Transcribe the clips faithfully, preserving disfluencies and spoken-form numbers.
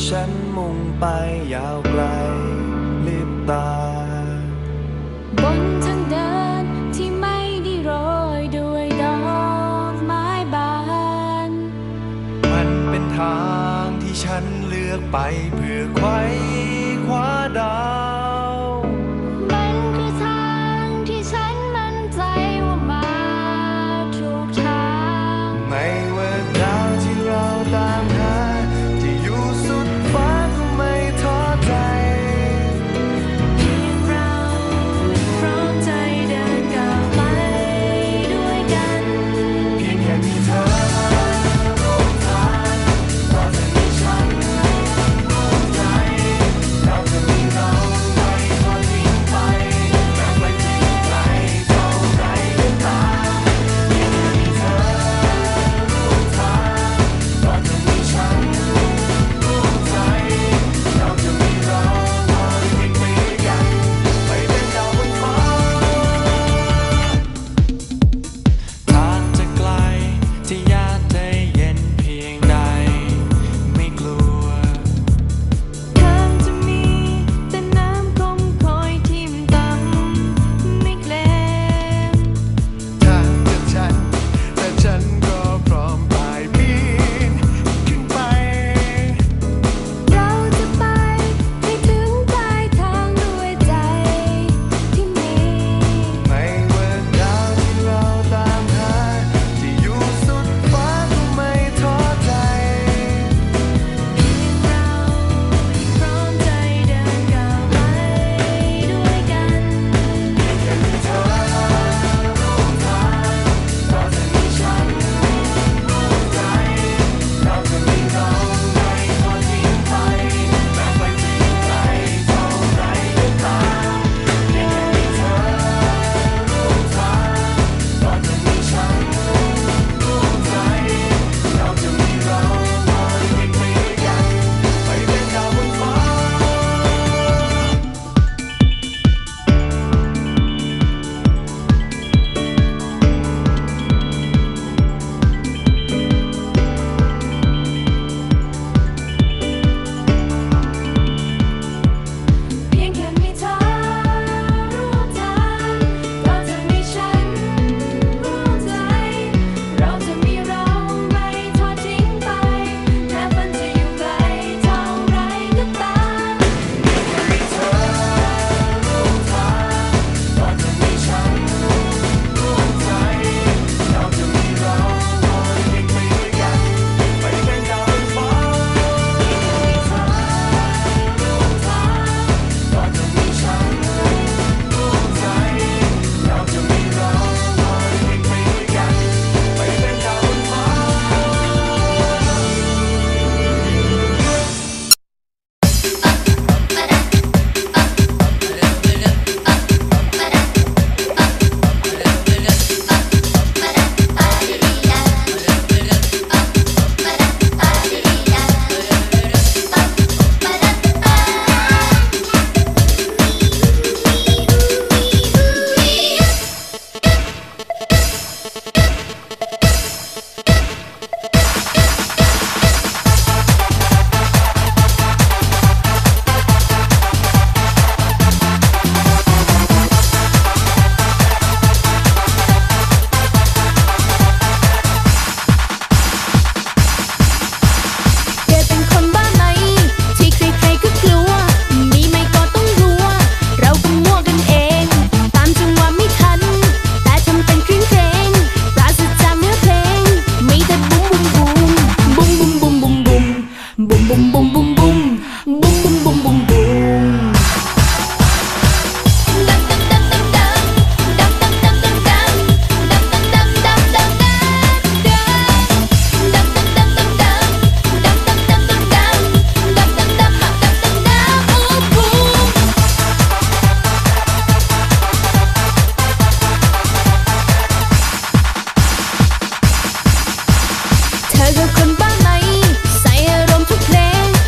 ฉันมุ่งไปยาวไกลลิบตาบนทางเดินที่ไม่ได้โรยด้วยดอกไม้บานมันเป็นทางที่ฉันเลือกไปเพื่อไขว้คว้าดาวมันคือทางที่ฉันมั่นใจว่ามาถูกทางไม่ว่าดาวที่เราตามหาจะอยู่สุดฟ้าก็ไม่ท้อใจเพียงเราพร้อมใจเดินก้าวไปด้วยกันเพียงแค่มีเธอร่วมทางเราจะมีฉันร่วมใจเราจะมีเราไม่ทอดทิ้งไปแม้ไกลที่ไกลเท่าไรก็ตามเพียงแค่มีเธอร่วมทางเราจะมีฉันร่วมใจเราจะมีเราลอยวิ่งไปด้วยกันไปเป็นดาวบนฟ้าทางจะไกลจะยากจะเย็นเพียงใดไม่กลัวทางจะมีแต่น้ำคมคอยทิ่มต่ำไม่เกรงทางจะชันแต่ฉันก็พร้อมไปปีนขึ้นไปเราจะไปให้ถึงปลายทางด้วยใจที่มีไม่ว่าดาวที่เราตามหาจะอยู่สุดฟ้าก็ไม่ท้อใจเพียงเราพร้อมใจเดินก้าวไปด้วยกันเพียงแค่มีเธอร่วมทางเราจะมีฉันร่วมใจเราจะมีเราไม่ทอดทิ้งไปแม้ไปที่ไกลเท่าไรก็ตามเพียงแค่มีเธอร่วมทางเราจะมีฉันร่วมใจเราจะมีเราลอยวิ่งไปด้วยกันไปเป็นดาวบนฟ้าเพียงแค่มีเธอร่วมทางเราจะมีฉันร่วมใจเราจะมีเราไม่ทอดทิ้งไปแม้ฝันจะอยู่ไกลเท่าไรก็ตามมีเธอร่วมทางเราจะมีฉันร่วมใจเราจะมีเราลอยวิ่งไปด้วยกันไปเป็นดาวบนฟ้ามีเธอร่วมทางเราจะมีฉันร่วมใจเราจะมีเราลอยวิ่งไปด้วยกันไปเป็นดาวบนฟ้าแกเป็นคนบ้าไหนที่ใครๆก็กลัวมีไม่ก็ต้องรัวเราก็มั่วกันเองตามจังหวะไม่ทันแต่ทำเป็นคลื่นเพลงปราศจากเนื้อเพลงมีแต่บุ้มบุ้มบุ้มบุ้มบุ้มบุ้มบุ้มบุ้มบุ้มบุ้มบุ้มบุ้มบุ้มบุ้มบุ้มบุ้มบุ้มบุ้มเธอคือคนบ้าไหนใส่อารมณ์ทุกเพลง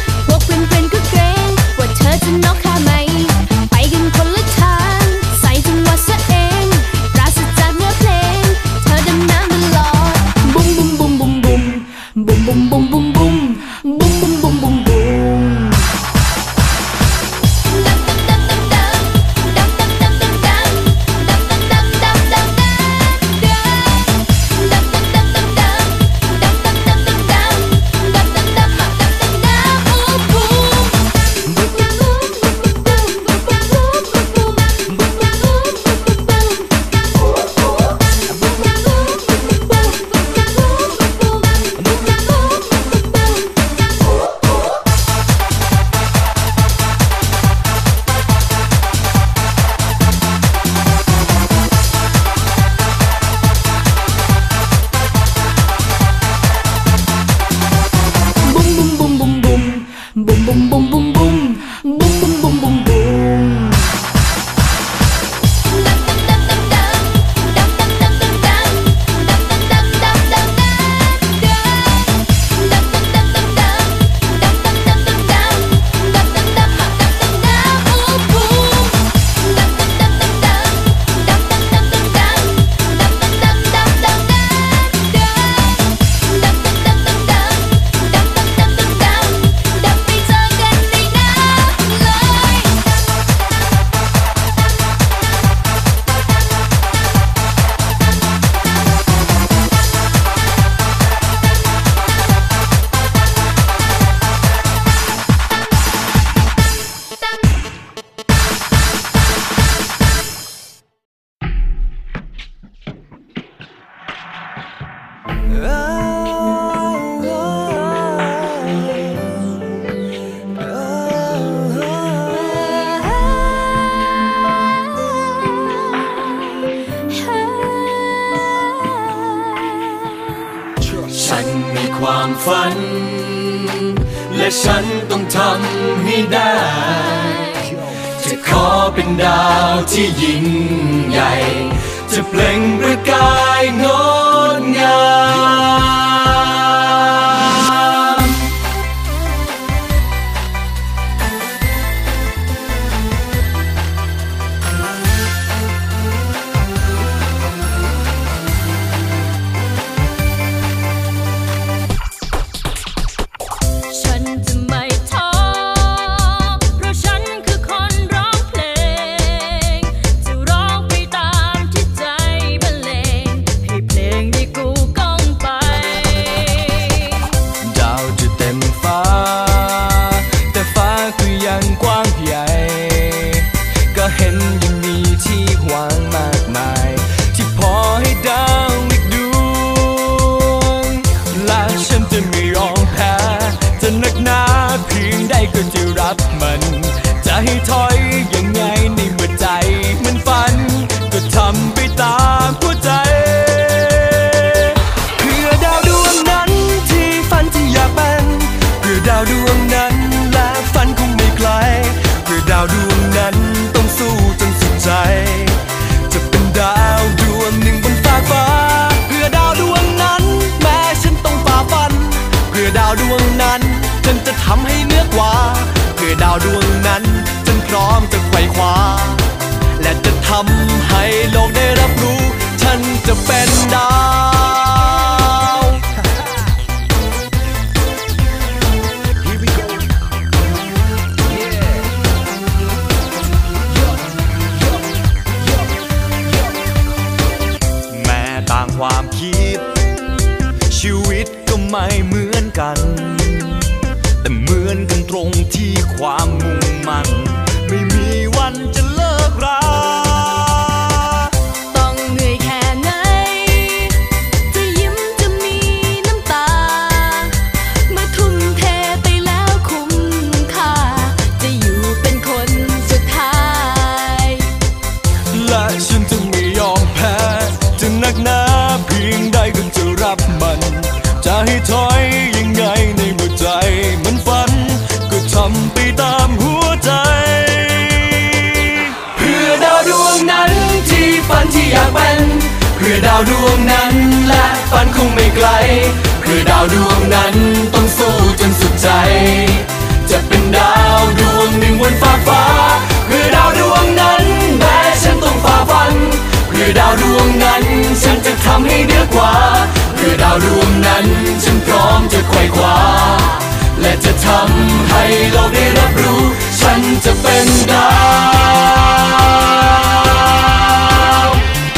ฉันมีความฝันและฉันต้องทำให้ได้จะขอเป็นดาวที่ยิ่งใหญ่จะเปล่งประกายงดงามฉันจะไม่ท้อเพราะฉันคือคนร้องเพลงจะร้องไปตามที่ใจบรรเลงให้เพลงได้กูก้องไปดาวจะเต็มฟ้าแต่ฟ้าก็ยังกว้างใหญ่ก็เห็นยังมีที่ว่างมากมายที่พอให้ดาวอีกดวงและฉันจะไม่ยอมแพ้จะหนักหนาเพียงใดก็จะรับมันจะให้ถอยยังไงในเมื่อใจมันฝันก็ทำไปตามหัวใจเพื่อดาวดวงนั้นที่ฝันที่อยากเป็นเพื่อดาวดวงนั้นและฝันคงไม่ไกลเพื่อดาวดวงนั้นต้องสู้จนสุดใจจะเป็นดาวดวงหนึ่งบนฟ้าฟ้าเพื่อดาวดวงนั้นแม้ฉันต้องฝ่าฟันเพื่อดาวดวงนั้นฉันจะทำให้เหนือกว่าเพื่อดาวดวงนั้นฉันพร้อมจะไขว่คว้าและจะทำให้โลกได้รับรู้ฉันจะเป็นดาวแม้ต่างความคิดชีวิตก็ไม่เหมือนกันแต่เหมือนกันตรงที่ความมุ่งมั่นไม่มีวันจะเลิกราต้องเหนื่อยแค่ไหนจะยิ้มจะมีน้ำตาเมื่อทุ่มเทไปแล้วคุ้มค่าจะอยู่เป็นคนสุดท้ายและฉันจะไม่ยอมแพ้จะหนักหนาเพียงใดก็จะรับมันจะให้ถอยยังไงในเมื่อใจมันฝันก็ทำไปตามหัวใจเพื่อดาวดวงนั้นที่ฝันที่อยากเป็นเพื่อดาวดวงนั้นและฝันคงไม่ไกลเพื่อดาวดวงนั้นต้องสู้จนสุดใจจะเป็นดาวดวงหนึ่งบนฟ้าฟ้าเพื่อดาวดวงนั้นแม้ฉันต้องฝ่าฟันเพื่อดาวดวงนั้นฉันจะทำให้เหนือกว่าเพื่อดาวดวงนั้นฉันพร้อมจะไขว่คว้าและจะทำให้โลกได้รับรู้ฉันจะเป็นดาว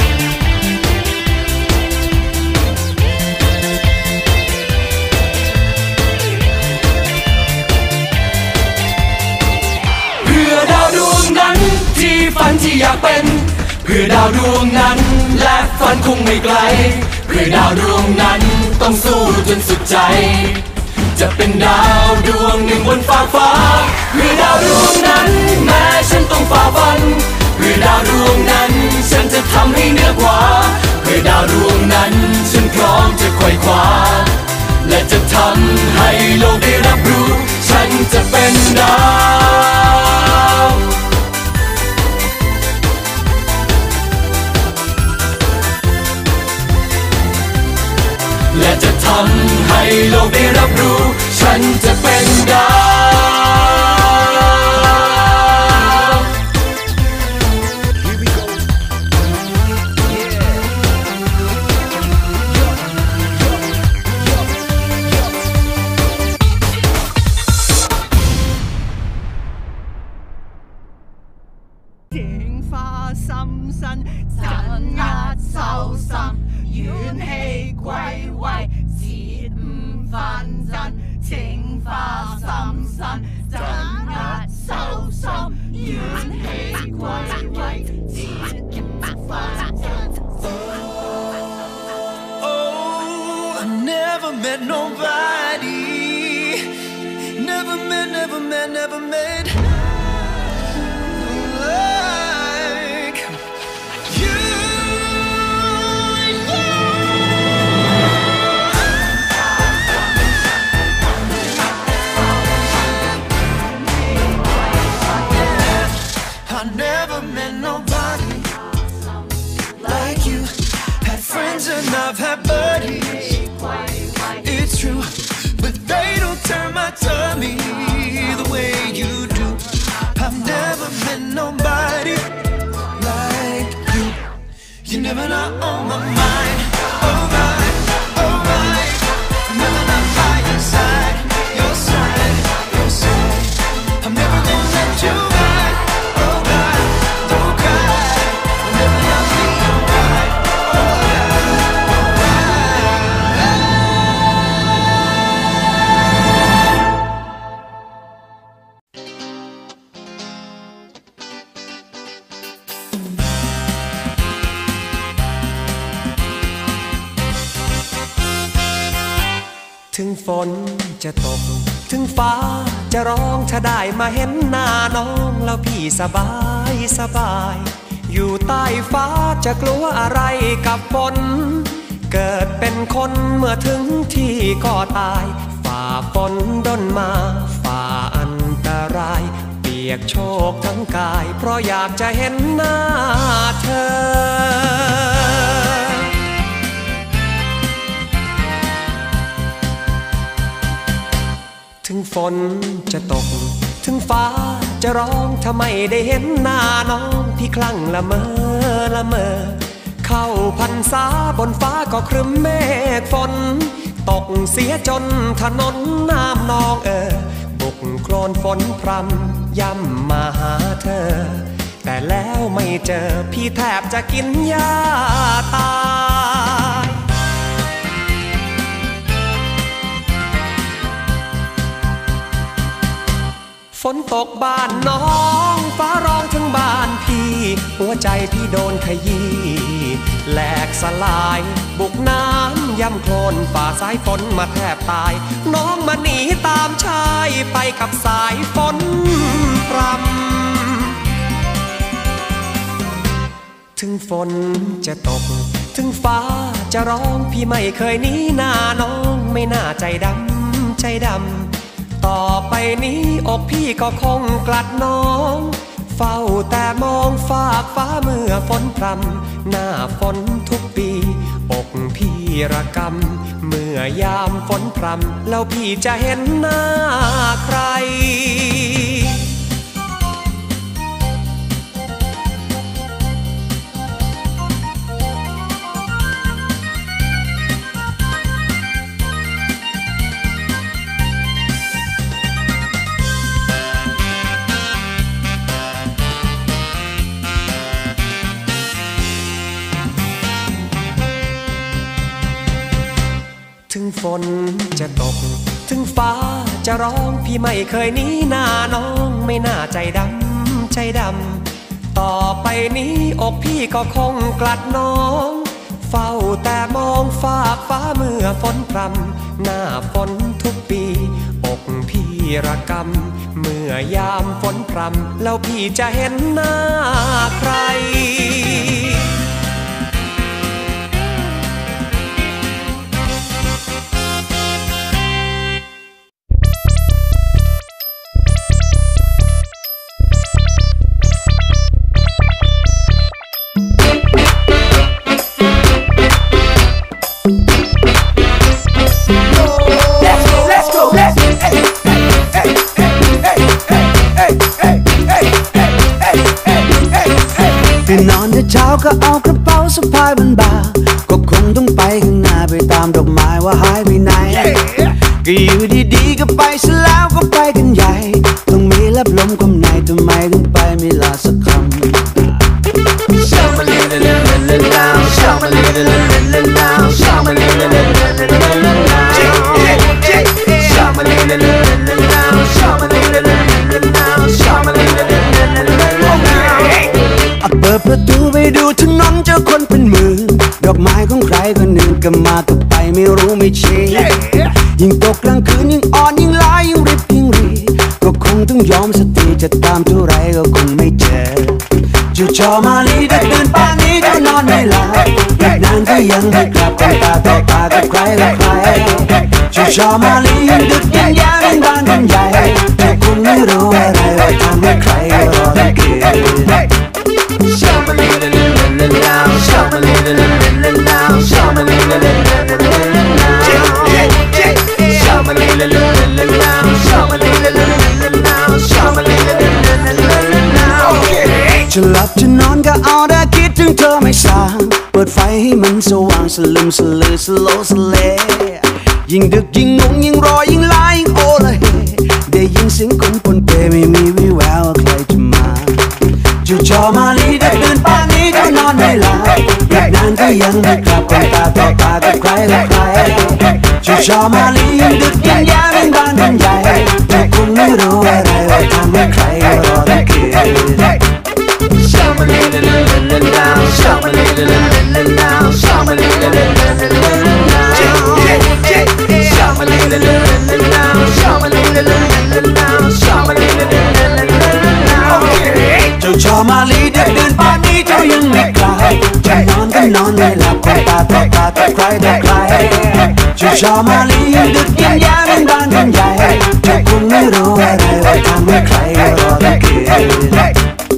เพื่อดาวดวงนั้นที่ฝันที่อยากเป็นเพื่อดาวดวงนั้นและฝันคงไม่ไกลเพื่อดาวดวงนั้นต้องสู้จนสุดใจจะเป็นดาวดวงหนึ่งบนฟ้าฟ้าเพื่อดาวดวงนั้นแม้ฉันต้องฝ่าฟันเพื่อดาวดวงนั้นฉันจะทำให้เหนือกว่าเพื่อดาวดวงนั้นฉันพร้อมจะไขว่คว้าและจะทำให้โลกได้รับรู้ฉันจะเป็นดาวและจะทำให้โลกได้รับรู้ฉันจะเป็นดาว正花心身，鎮壓獸心，怨氣歸位，切勿紛爭。正花心身，鎮壓獸心，怨氣歸位，切勿紛爭。Oh, I never met nobody, never met, never met, never met. flatter me the way you do. I've never met nobody like you. You never not on my mind. Alright, alright. Never not by your side, your side, your side. I'm never gonna let you ride. Oh God, don't cry. I'll never not be alright. ถึงฝนจะตกถึงฟ้าจะร้องถ้าได้มาเห็นหน้าน้องแล้วพี่สบายสบายอยู่ใต้ฟ้าจะกลัวอะไรกับฝนเกิดเป็นคนเมื่อถึงที่ก็ตายฝ่าฝนด้นมาฝ่าอันตรายเปียกโชกทั้งกายเพราะอยากจะเห็นหน้าเธอถึงฝนจะตกถึงฟ้าจะร้องถ้าไม่ได้เห็นหน้าน้องพี่คลั่งละเมอละเมอเข้าพรรษาบนฟ้าก็ครึ้มเมฆฝนตกเสียจนถนนน้ำนองเออบุกโคลนฝนพรำย่ำมาหาเธอแต่แล้วไม่เจอพี่แทบจะกินยาตายฝนตกบ้านน้องฟ้าร้องถึงบ้านพี่หัวใจพี่โดนขยี้แหลกสลายบุกน้ำย่ำโคลนฝ่าสายฝนมาแทบตายน้องมาหนีตามชายไปกับสายฝนพรำถึงฝนจะตกถึงฟ้าจะร้องพี่ไม่เคยหนีหน้าน้องไม่น่าใจดำใจดำต่อไปนี้อกพี่ก็คงกลัดน้องเฝ้าแต่มองฟากฟ้าเมื่อฝนพรำหน้าฝนทุกปีอกพี่ระกำเมื่อยามฝนพรำแล้วพี่จะเห็นหน้าใครถึงฝนจะตกถึงฟ้าจะร้องพี่ไม่เคยหนีหน้าน้องไม่น่าใจดำใจดำต่อไปนี้อกพี่ก็คงกลัดน้องเฝ้าแต่มองฟากฟ้าเมื่อฝนพรำหน้าฝนทุกปีอกพี่ระกำเมื่อยามฝนพรำแล้วพี่จะเห็นหน้าใครตื่นนอนแต่เช้าก็เอากระเป๋าสะพายบนบ่าก็คงต้องไปข้างหน้าไปตามดอกไม้ว่าหายไปไหนก็อยู่ดีๆก็ไปซะแล้วก็ไปกันใหญ่ต้องมีลับลมความในทำไมถึงไปไม่ลาสักคำเปิดประตูไปดูถนนเจอคนเป็นหมื่นดอกไม้ของใครคนหนึ่งก็มาก็ไปไม่รู้ไม่ชี้ยิ่งตกกลางคืนยิ่งอ่อนยิ่งลายยิ่งริบยิ่งรีก็คงต้องยอมสติจะตามเท่าไรก็คงไม่เจอจู่จอมาลีได้ตื่นป่านนี้ก็นอนไม่หลับอีกนานก็ยังไม่กลับต้องตาต่อตากับใครกับใครจู่จอมาลียังดึกยังยาวยังบานกันใหญ่แต่คุณไม่รู้อะไรว่าทำให้ใครก็รอได้คืนShow me สลึมสลือสโลสเลยิ่งดึกยิ่งงงยิ่งรอยิ่งลายยิ่งโอละเฮได้ยินเสียงคนปนเปไม่มีวิแววว่าใครจะมาจู่จอมาลีได้ตื่นป่านนี้ก็นอนไม่หลับอยากนานก็ยังไม่กลับคนตาต่อตากับใครกับใครจู่จอมาลียิ่งดึกยิ่งยาวยิ่งบานยิ่งใหญ่แต่คุณไม่รู้อะไรว่าทำให้ใครรอทั้งคืนเจ้าชอมาลีดึกดื่นป่านนี้เจ้ายังไม่กลายจะนอนก็นอนไม่หลับคนตาต่อตากับใครต่อใครเจ้าชอมาลียิ่งดึกยิ่งยาวยิ่งบานยิ่งใหญ่แต่คุณไม่รู้อะไรว่าทำให้ใครรอทั้งคืน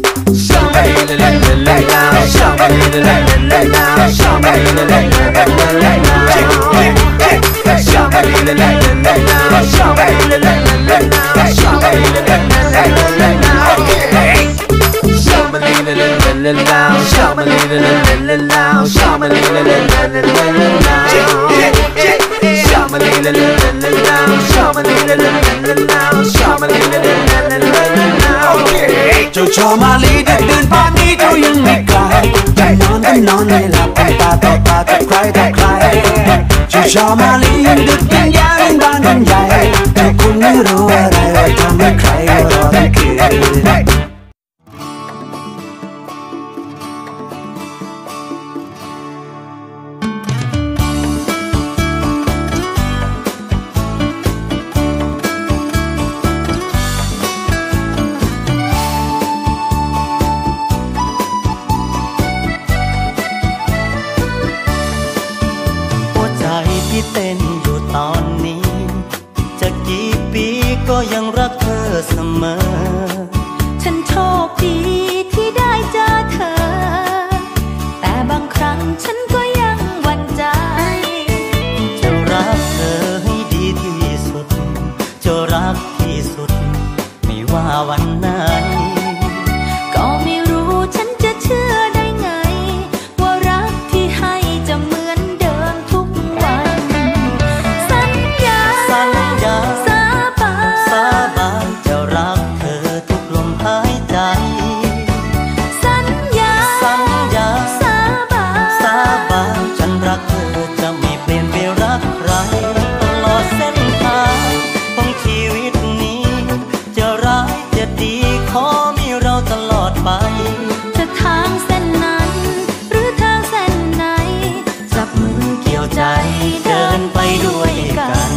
เจ้าชอมาลีดึกดื่นป่านนี้เจ้ายังไม่กลายจะนอนก็นอนไม่หลับคนตาต่อตากับใครต่อใครเจ้าชอมาลียิ่งดึกยิ่งยาวยิ่งบานยิ่งใหญ่แต่คุณไม่รู้อะไรว่าทำให้ใครรอทั้งคืนเต้นอยู่ตอนนี้จะกี่ปีก็ยังรักเธอเสมอฉันโชคดีที่ได้เจอเธอแต่บางครั้งฉันก็ยังหวั่นใจจะรักเธอให้ดีที่สุดจะรักที่สุดไม่ว่าวันไหนก็ไม่รู้ฉันจะเชื่อได้ไงว่ารักที่ให้จะเหมือนเดิมทุกวันสัญญาสัญญาสาบานสาบานจะรักเธอทุกลมหายใจสัญญาสัญญาสาบานสาบานฉันรักเธอจะไม่เปลี่ยนไปรักใครตลอดเส้นทางของชีวิตนี้จะร้ายจะดีขอมีเราตลอดไปจะทางเส้นนั้นหรือทางเส้นไหนจับมือเกี่ยวใจเดินไปด้วยกัน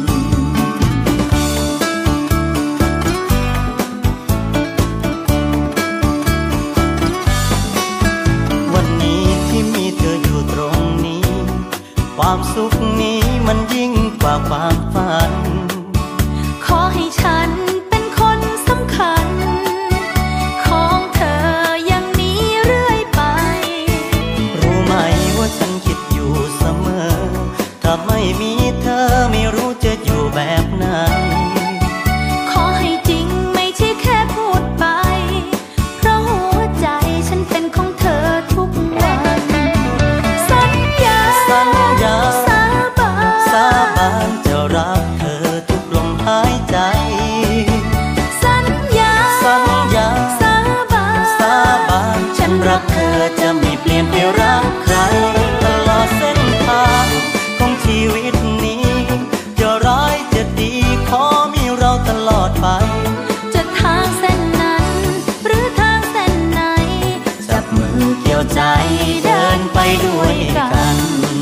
วันนี้ที่มีเธออยู่ตรงนี้ความสุขนี้มันยิ่งกว่าความฝันขอให้ฉันเป็นคนสำคัญของเธออย่างนี้เรื่อยไปรู้ไหมว่าฉันคิดอยู่เสมอถ้าไม่มีเธอไม่รู้จะอยู่แบบไหนขอให้จริงไม่ใช่แค่พูดไปเพราะหัวใจฉันเป็นของเธอทุกวันสัญญาสัญญาสาบานสาบานจะรักเธอทุกลมหายใจสัญญาสัญญาสาบานสาบานฉันรักเธอจะไม่เปลี่ยนไปรักใครตลอดเส้นทางของชีวิตนี้จะร้ายจะดีขอมีเราตลอดไปจะทางเส้นนั้นหรือทางเส้นไหนจับมือเกี่ยวใจเดินไปด้วยกัน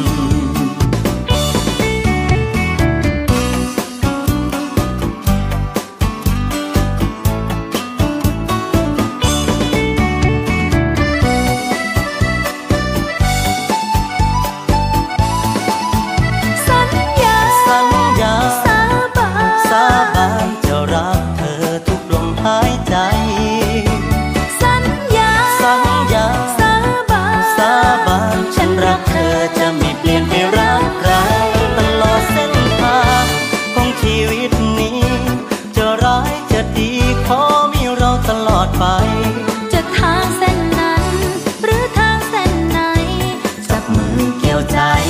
สัญญาสัญญาสาบานสาบานจะรักเธอทุกลมหายใจสัญญาสัญญาสาบานสาบานฉันรักเธอจะไม่เปลี่ยนไปรักใครตลอดเส้นทางของชีวิตนี้จะร้ายจะดีขอมีเราตลอดไปจะทางเส้นนั้นหรือทางเส้นไหนจับมือเกี่ยวใจ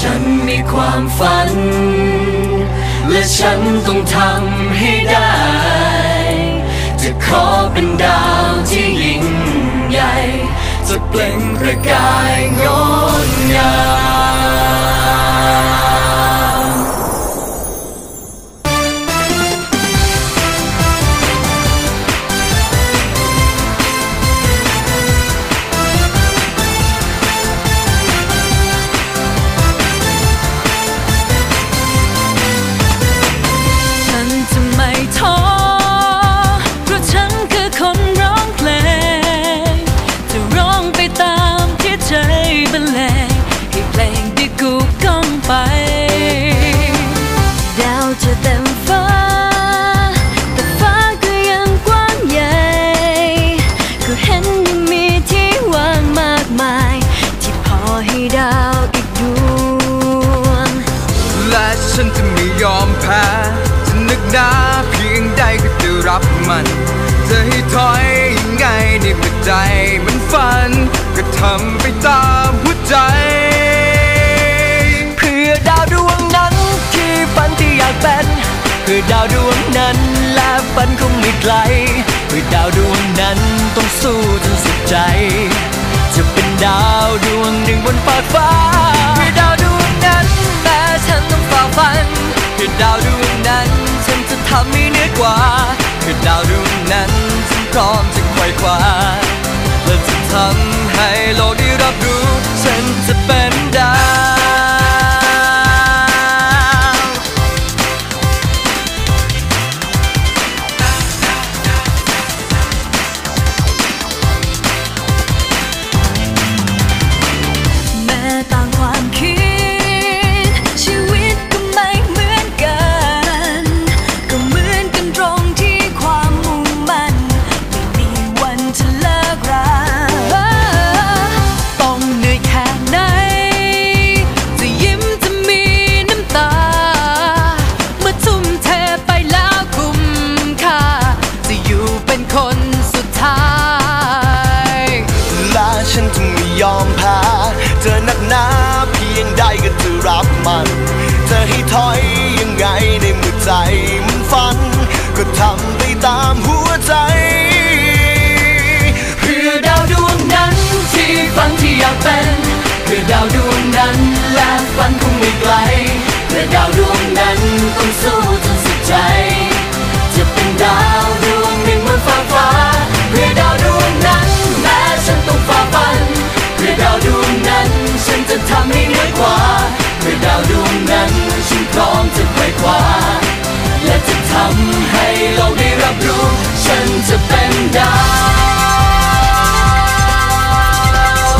ฉันมีความฝันและฉันต้องทำให้ได้จะขอเป็นดาวที่ยิ่งใหญ่จะเปล่งประกายงดงามฉันจะไม่ท้อเพราะฉันคือคนร้องเพลงจะร้องไปตามที่ใจบรรเลงให้เพลงได้กูก้องไปดาวจะเต็มฟ้าแต่ฟ้าก็ยังกว้างใหญ่ก็เห็นยังมีที่ว่างมากมายที่พอให้ดาวอีกดวงและฉันจะไม่ยอมแพ้จะนึกหนาเพียงใดก็จะรับมันจะให้ถอยยังไงในเมื่อใจมันฝันก็ทำไปตามหัวใจเพื่อดาวดวงนั้นที่ฝันที่อยากเป็นเพื่อดาวดวงนั้นและฝันคงไม่ไกลเพื่อดาวดวงนั้นต้องสู้จนสุดใจจะเป็นดาวดวงหนึ่งบนฟ้าฟ้าเพื่อดาวดวงนั้นแม้ฉันต้องฝ่าฟันเพื่อดาวดวงนั้นฉันจะทำให้เหนือกว่าเพื่อดาวดวงนั้นฉันพร้อมจะไขว่คว้าและจะทำให้โลกได้รับรู้ฉันจะเป็นดาวแม้ต่างความคิดชีวิตก็ไม่เหมือนกันก็เหมือนกันตรงที่ความมุ่งมั่นไม่มีวันจะเลิกราต้องเหนื่อยแค่ไหนจะยิ้มจะมีน้ำตาเมื่อทุ่มเทไปแล้วคุ้มค่าจะอยู่เป็นคนสุดท้ายและฉันจะไม่ยอมแพ้เธอหนักหนาเพียงใดก็จะรับมันจะให้ถอยยังไงในเมื่อใจมันฝันก็ทำไปตามหัวใจเพื่อดาวดวงนั้นที่ฝันที่อยากเป็นเพื่อดาวดวงนั้นและฝันคงไม่ไกลเพื่อดาวดวงนั้นต้องสู้จนสุดใจจะเป็นดาวดวงหนึ่งบนฟ้าฟ้าเพื่อดาวดวงนั้นแม้ฉันต้องฝ่าฟันเพื่อดาวดวงนั้นฉันจะทำให้เหนือกว่าเพื่อดาวดวงนั้นฉันพร้อมจะไขว่คว้าและจะทำให้โลกได้รับรู้ฉันจะเป็นดาว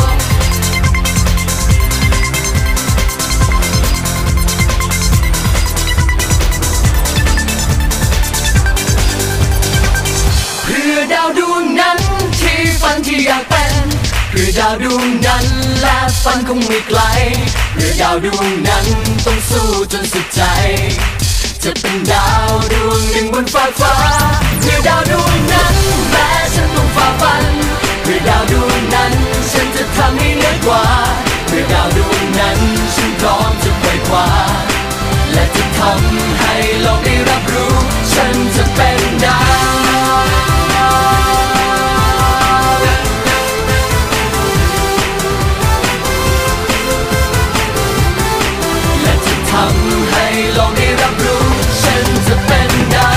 เพื่อดาวดวงนั้นที่ฝันที่อยากเป็นเพื่อดาวดวงนั้นและฝันคงไม่ไกลเพื่อดาวดวงนั้นต้องสู้จนสุดใจจะเป็นดาวดวงหนึ่งบนฟ้าฟ้าเพื่อดาวดวงนั้นแม้ฉันต้องฝ่าฟันเพื่อดาวดวงนั้นฉันจะทำให้เหนือกว่าเพื่อดาวดวงนั้นฉันพร้อมจะไขว่คว้าและจะทำให้โลกได้รับรู้ฉันจะเป็นดาวและจะทำให้โลกได้รับรู้ฉันจะเป็นดาว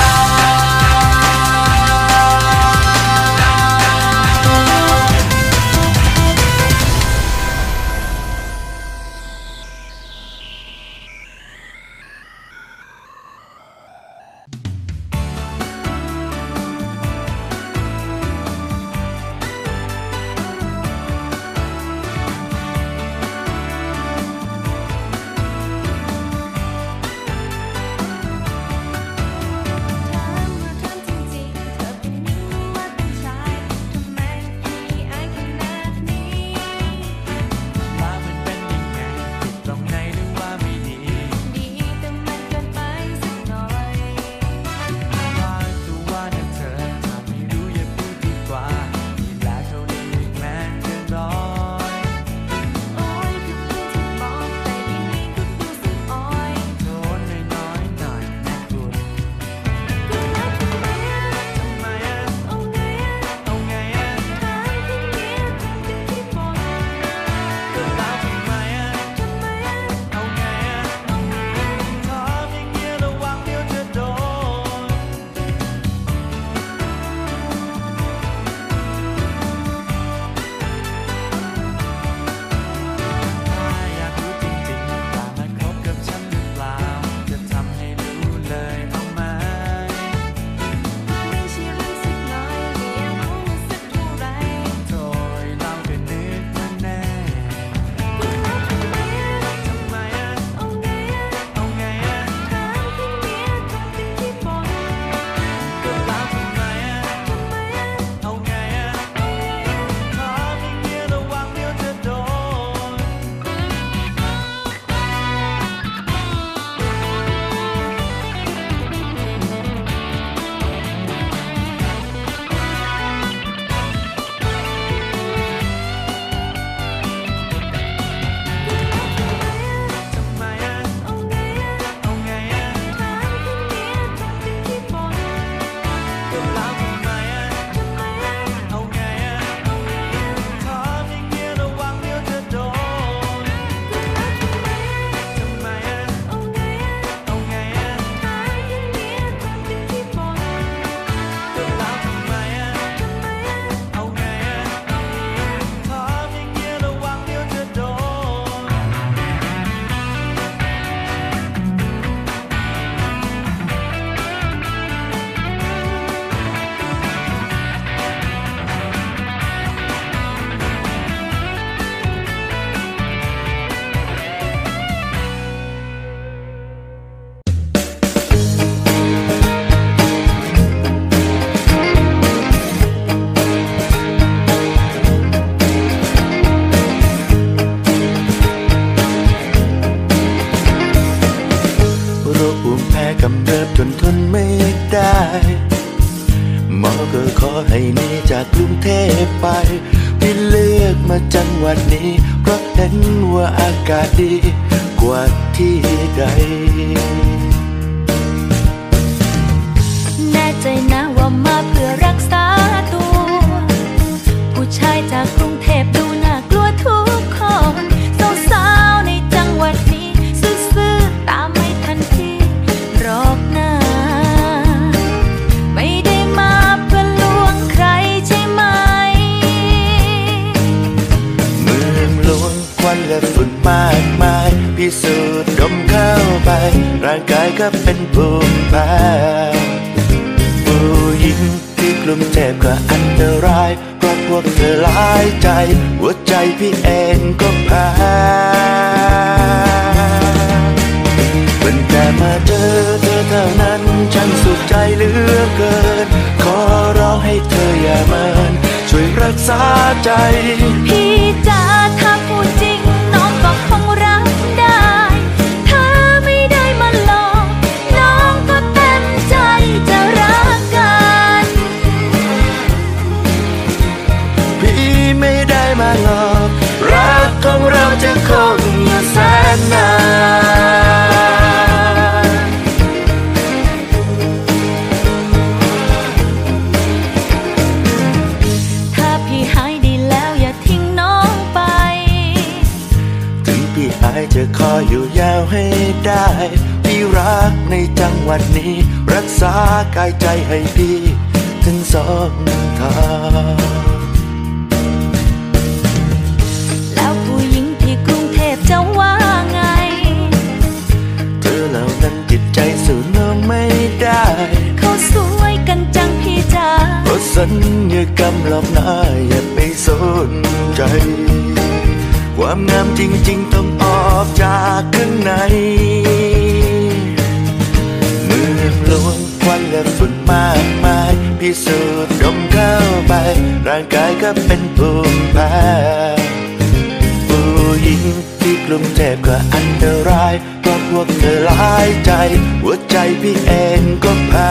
กำเริบจนทนไม่ได้หมอก็ขอให้หนีจากกรุงเทพไปพี่เลือกมาจังหวัดนี้เพราะเห็นว่าอากาศดีกว่าที่ใดแน่ใจนะว่ามาเพื่อรักษาตัวผู้ชายจากกรุงเทพดูน่ากลัวทุกคนสาวๆในจังหวัดนี้ซื่อๆตามไม่ทันพี่หรอกนะไม่ได้มาเพื่อลวงใครใช่ไหมเมืองหลวงควันและฝุ่นมากมายพิสูจน์ดมเข้าไปร่างกายก็เป็นภูมิแพ้ผู้หญิงที่กลุ่มเจ็บก็อันตรายเพราะพวกเธอหลายใจหัวใจพี่เองก็แพ้ตั้งแต่มาเจอเธอเท่านั้นฉันสุขใจเหลือเกินขอร้องให้เธออย่าเมินช่วยรักษาใจพี่จ๋าถ้าพูดจริงน้องก็คงรับได้ถ้าไม่ได้มาหลอกน้องก็เต็มใจจะรักกันพี่ไม่ได้มาหลอกรักของเราจะคงอยู่แสนนานถ้าพี่หายดีแล้วอย่าทิ้งน้องไปถึงพี่หายจะขออยู่ยาวให้ได้พี่รักในจังหวัดนี้รักษากายใจให้พี่ถึงสองทางแล้วผู้หญิงที่กรุงเทพจะว่าไงเธอเหล่านั้นจิตใจสู้น้องไม่ได้เขาสวยกันจังพี่จ๋าเพราะสัญญากรรมหลอกหน้าอย่าไปสนใจความงามจริงๆต้องออกจากข้างในเมืองหลวงควันและฝุ่นมากมายพิสูจน์ดมเข้าไปร่างกายก็เป็นภูมิแพ้ผู้หญิงที่กลุ่มเจ็บก็อันตรายเพราะพวกเธอหลายใจหัวใจพี่เองก็แพ้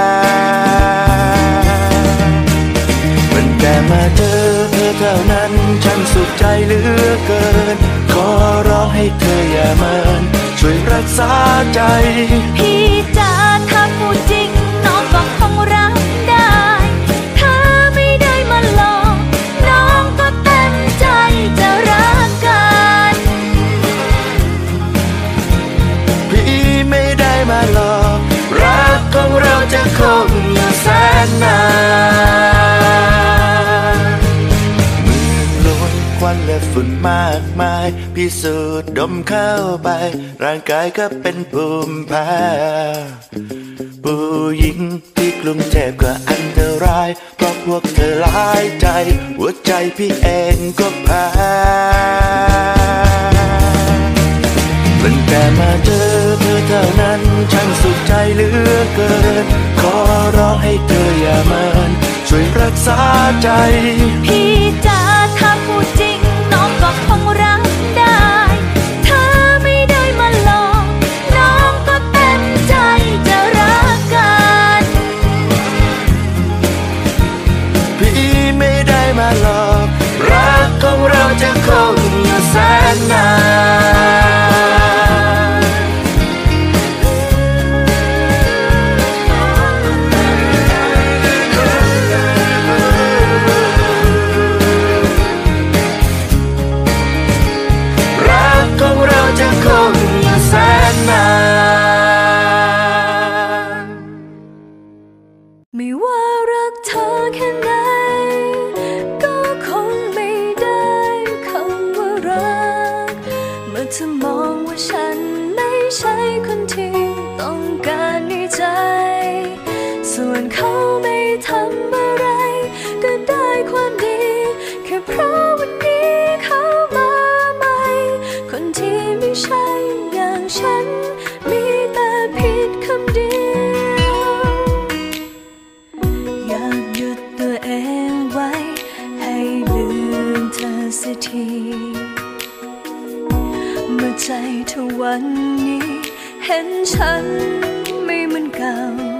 มันแค่มาเจอเธอเท่านั้นฉันสุขใจเหลือเกินขอร้องให้เธออย่าเมินช่วยรักษาใจพี่จ๋าถ้าพูดจริงน้องก็คงรับได้ถ้าไม่ได้มาหลอกน้องก็เต็มใจจะรักกันพี่ไม่ได้มาหลอกรักของเราจะคงอยู่แสนนานเมืองหลวงควันและฝุ่นมากมายพิสูจน์ดมเข้าไปร่างกายก็เป็นภูมิแพ้ผู้หญิงที่กลุ่มเจ็บก็อันตรายเพราะพวกเธอหลายใจหัวใจพี่เองก็แพ้ตั้งแต่มาเจอเธอเท่านั้นฉันสุขใจเหลือเกินขอร้องให้เธออย่าเมินช่วยรักษาใจพี่จ๋าถ้าพูดจริงน้องก็คงรับได้ถ้าไม่ได้มาหลอกน้องก็เต็มใจจะรักกันพี่ไม่ได้มาหลอกรักของเราจะคงอยู่แสนนานรักของเราจะคงอยู่แสนนานไม่ว่ารักเธอแค่ไหนก็คงไม่ได้คำว่ารักเมื่อเธอมองว่าฉันไม่ใช่คนที่ต้องการในใจส่วนเขาไม่ทำอะไรก็ได้ความดีแค่เพราะวันนี้เขามาใหม่คนที่ไม่ใช่อย่างฉันมีแต่ผิดคำเดียวอยากหยุดตัวเองไว้ให้ลืมเธอเสียทีเมื่อใจเธอวันนี้เห็นฉันไม่เหมือนเก่า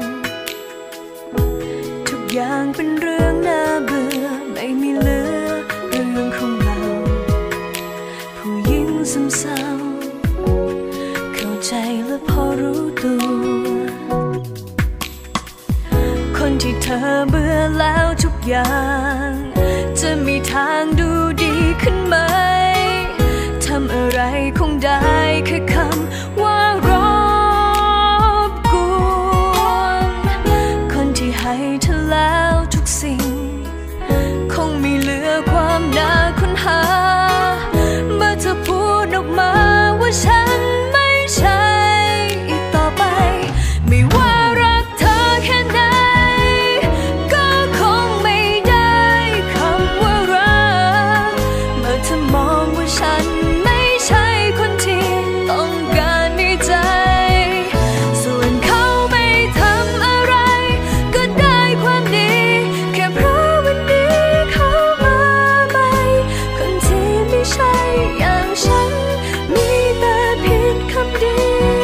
ทุกอย่างเป็นเรื่องน่าเบื่อไม่มีเหลือเรื่องของเราผู้หญิงซึมเศร้าเข้าใจและพอรู้ตัวคนที่เธอเบื่อแล้วทุกอย่างจะมีทางดูดีขึ้นไหมทำอะไรคงได้แค่คำว่ารบกวนคนที่ให้เธอแล้วทุกสิ่งคงมีเหลือความน่าค้นหาเมื่อเธอพูดออกมาว่าฉันไม่ใช่อีกต่อไปไม่ว่ารักเธอแค่ไหนก็คงไม่ได้คำว่ารักเมื่อเธอมองว่าฉันไม่ใช่คนที่ต้องการในใจส่วนเขาไม่ทำอะไรก็ได้ความดีแค่เพราะวันนี้เขามาใหม่คนที่ไม่ใช่อย่างฉันมีแต่เพียงคำเดียว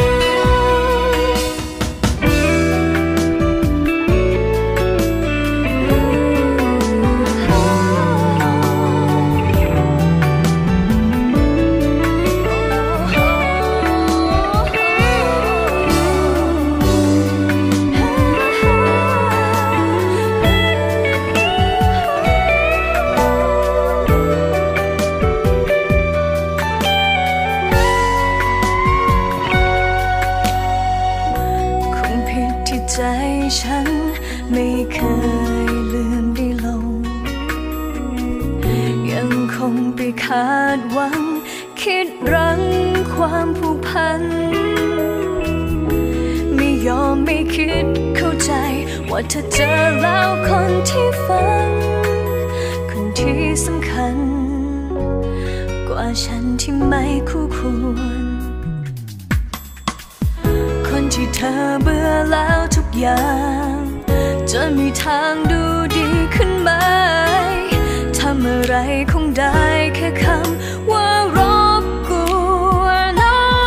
คงผิดที่ใจฉันไม่เคยลืมได้ลงยังคงไปคาดหวังคิดรั้งความผูกพันไม่ยอมไม่คิดเข้าใจว่าเธอเจอแล้วคนที่ฝันคนที่สำคัญกว่าฉันที่ไม่คู่ควรคนที่เธอเบื่อแล้วทุกอย่างจะมีทางดูดีขึ้นไหมทำอะไรคงได้แค่คำว่ารบกวน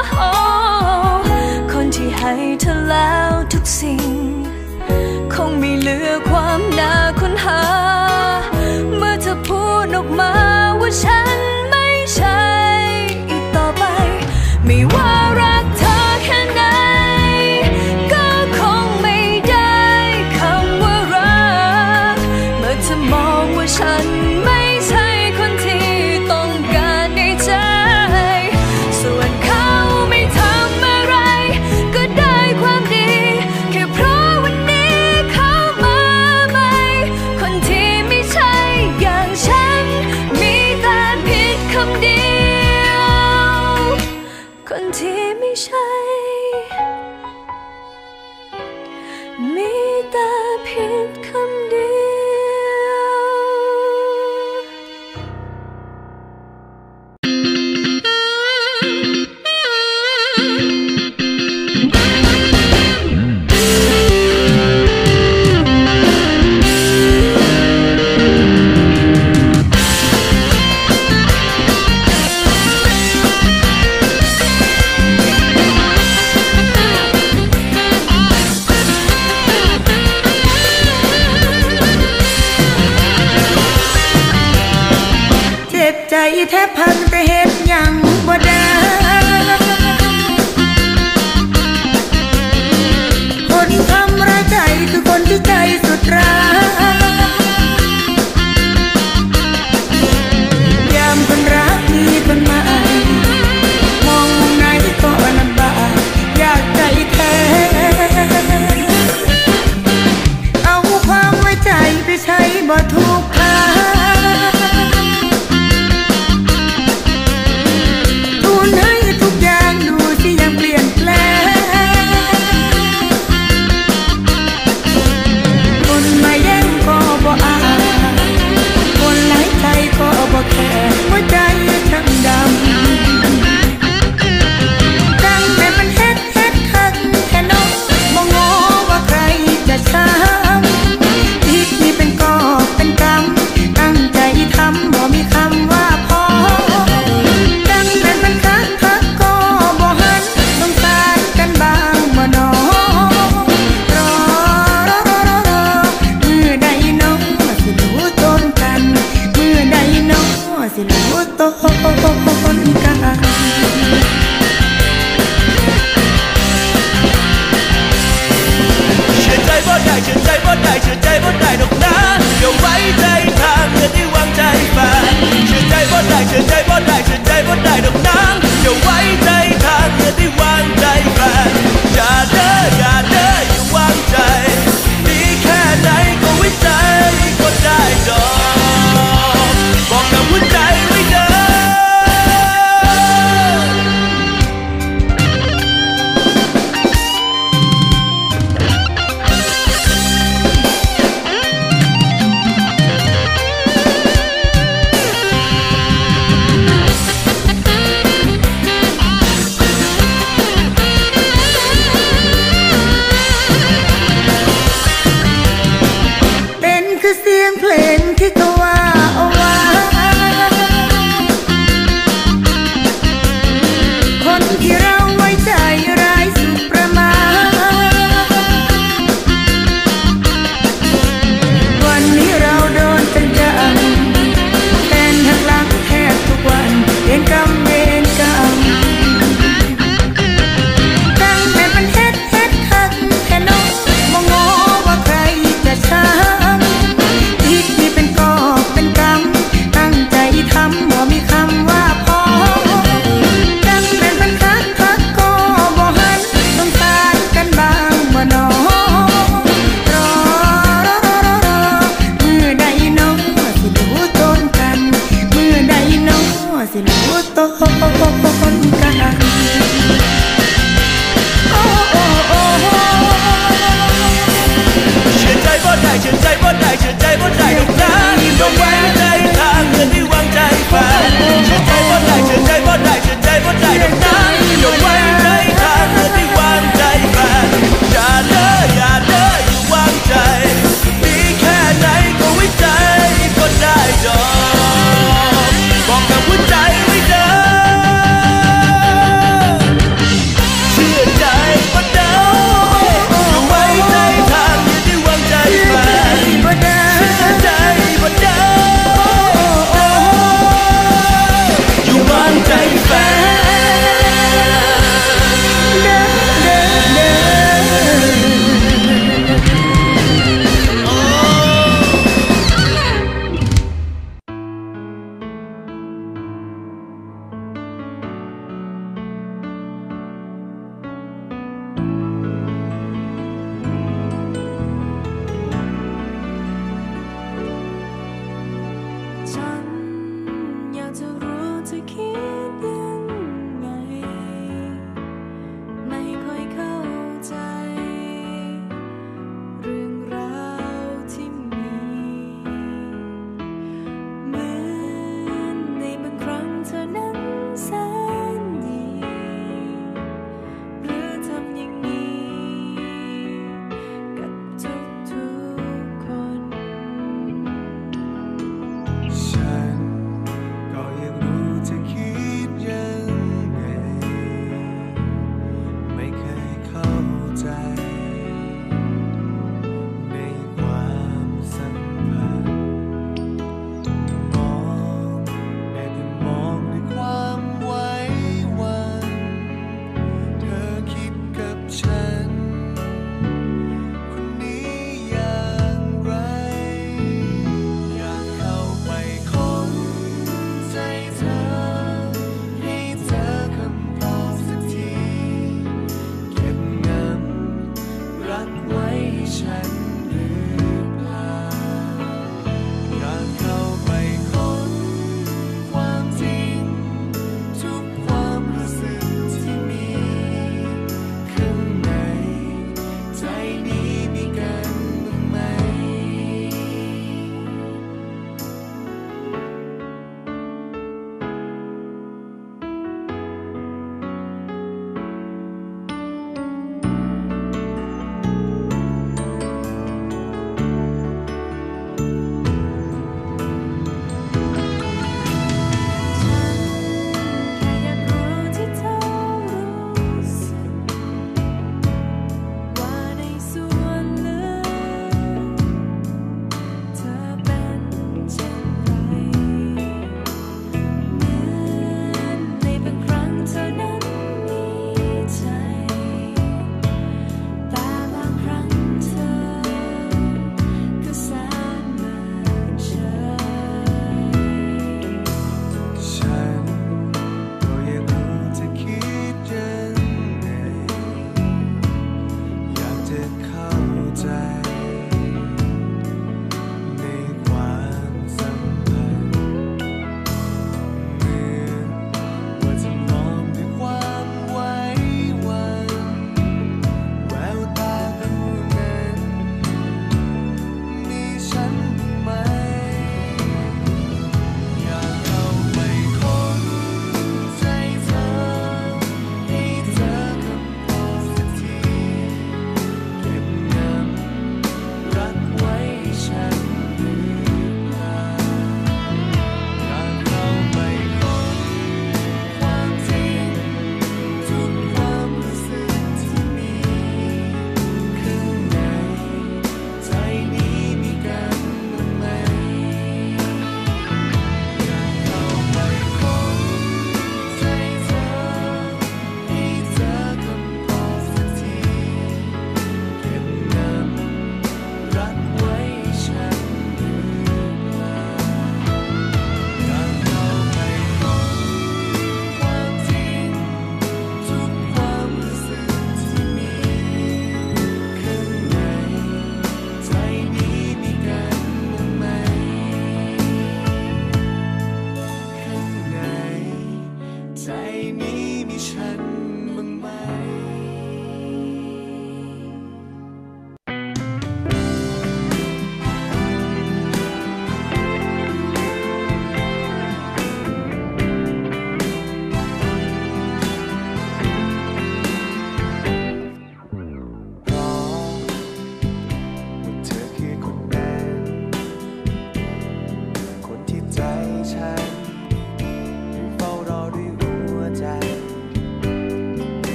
คนที่ให้เธอแล้วทุกสิ่งคงมีเหลือความน่าค้นหาเมื่อเธอพูดออกมาว่าฉันไม่ใช่อีกต่อไปไม่ว่ารักเธอแค่ไหนก็คงไม่ได้คำว่ารักเมื่อเธอมองว่าฉันไม่ใช่คนที่ต้องการในใจส่วนเขาไม่ทำอะไรก็ได้ความดีแค่เพราะวันนี้เขามาใหม่คนที่ไม่ใช่อย่างฉันมีแต่ผิดคำเดียวคนที่ไม่ใช่มีแต่ผิดคำเดียวแทบพังแต่เฮ็ดหยังบ่ได้คนทำร้ายใจคือคนที่ใจสุดร้ายยามคนรักมีคนใหม่มองมุมไหนก็ลำบากอยากใจแท้เอาความไว้ใจไปใช้บ่ถูกทาง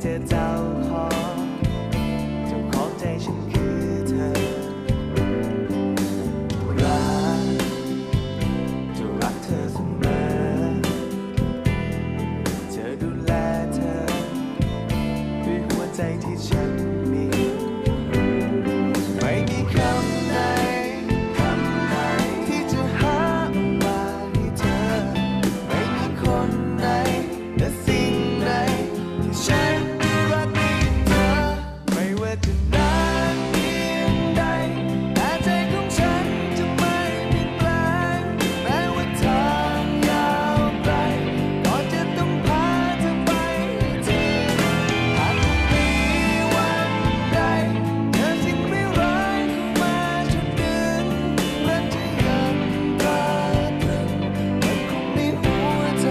เจอเจ้าของเจ้าของใจฉันคือเธอรักจะรักเธอเสมอจะดูแลเธอด้วยหัวใจที่ฉันมีไม่มีคำไหนคำไหนที่จะหามาให้เธอไม่มีคนไหนและสิ่งไหนที่ฉันรักเธอไม่ว่าจะนานเพียงใดแต่ใจของฉันจะไม่เปลี่ยนแปลงแม้ว่าทางยาวไกลก็จะต้องพาเธอไปที่หากมีวันใดเจอสิ่งไม่ร้ายเข้ามาจนเกินมันจะยังตราตรึงมันคงในหัวใจ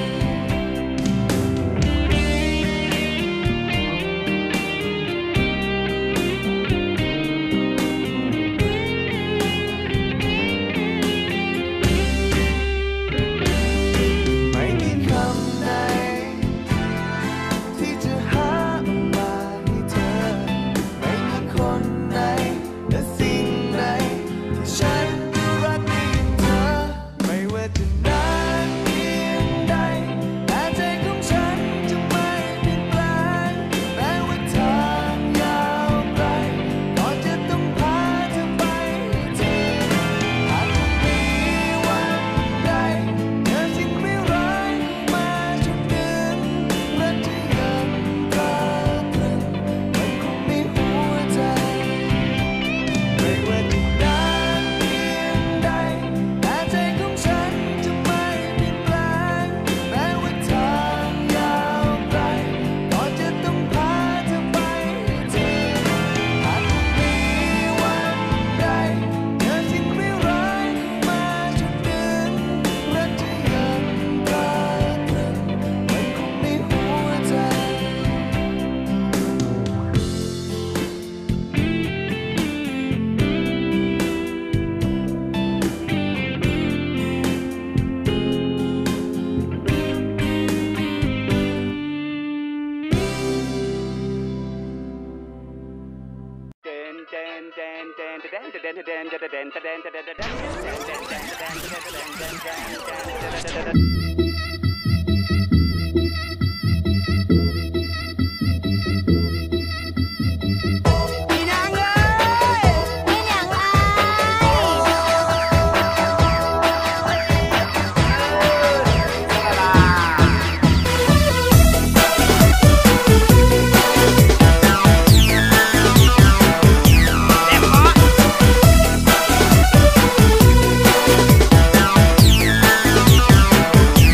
ไม่มีคำไหนที่จะหามาให้เธอไม่มีคนไหนและสิ่งไหนที่ฉันรักเธอไม่ว่าจะนานเพียงใดแต่ใจของฉันจะไม่เปลี่ยนแปลงแม้ว่าทางยาวไกลก็จะต้องพาเธอไปที่หากมีวันใดเจอสิ่งไม่ร้ายมาจนเกินมันจะยังตราตรึงมันคงในหัวใจไม่ว่าจะนานเพียงใดแต่ใจของฉันจะไม่เปลี่ยนแปลงแม้ว่าทางยาวไกลก็จะต้องพาเธอไปที่หากมีวันใดเจอสิ่งไม่ร้ายมาจนเกินมันจะยังตราตรึงมันคงในหัวใจพี่นางเอ้ยเป็นอย่างไรเ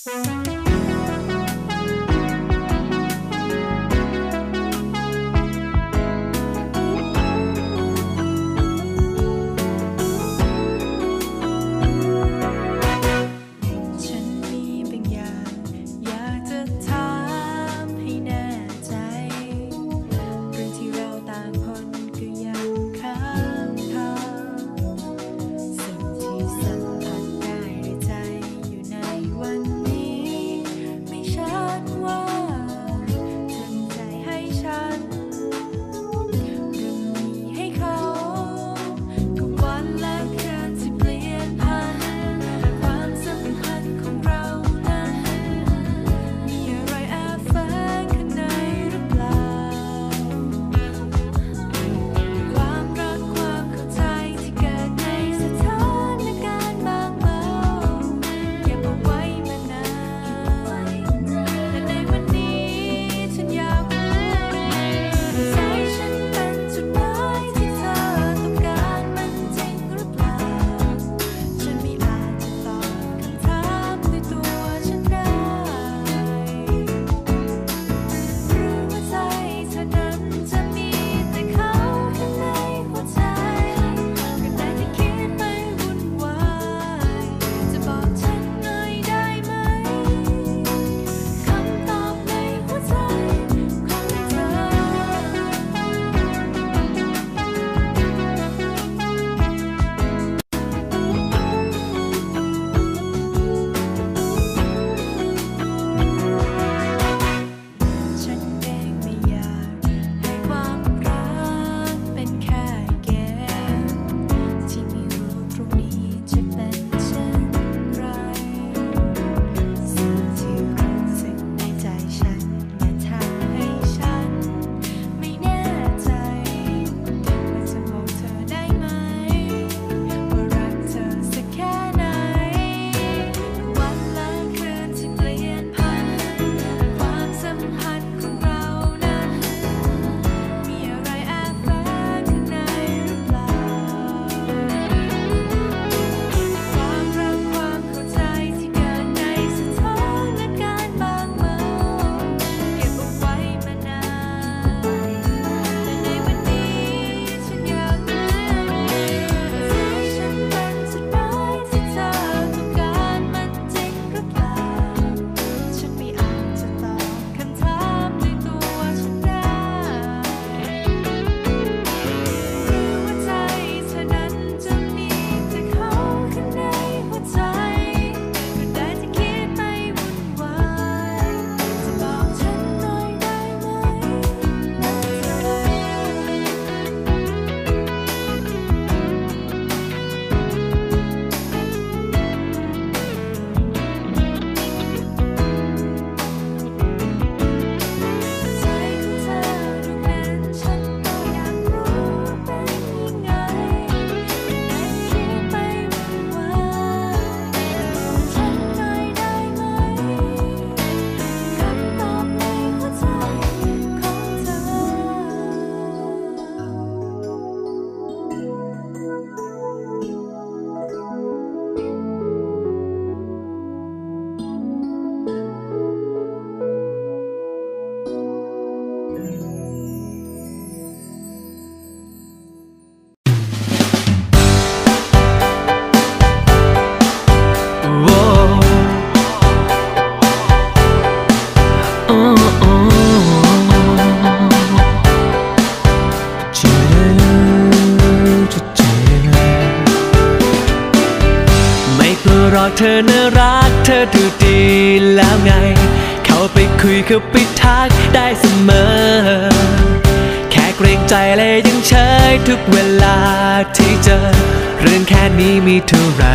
เธอน่ารักเธอดูดีแล้วไงเข้าไปคุยเข้าไปทักได้เสมอแค่เกรงใจเลยยังเฉยทุกเวลาที่เจอเรื่องแค่นี้มีเท่าไหร่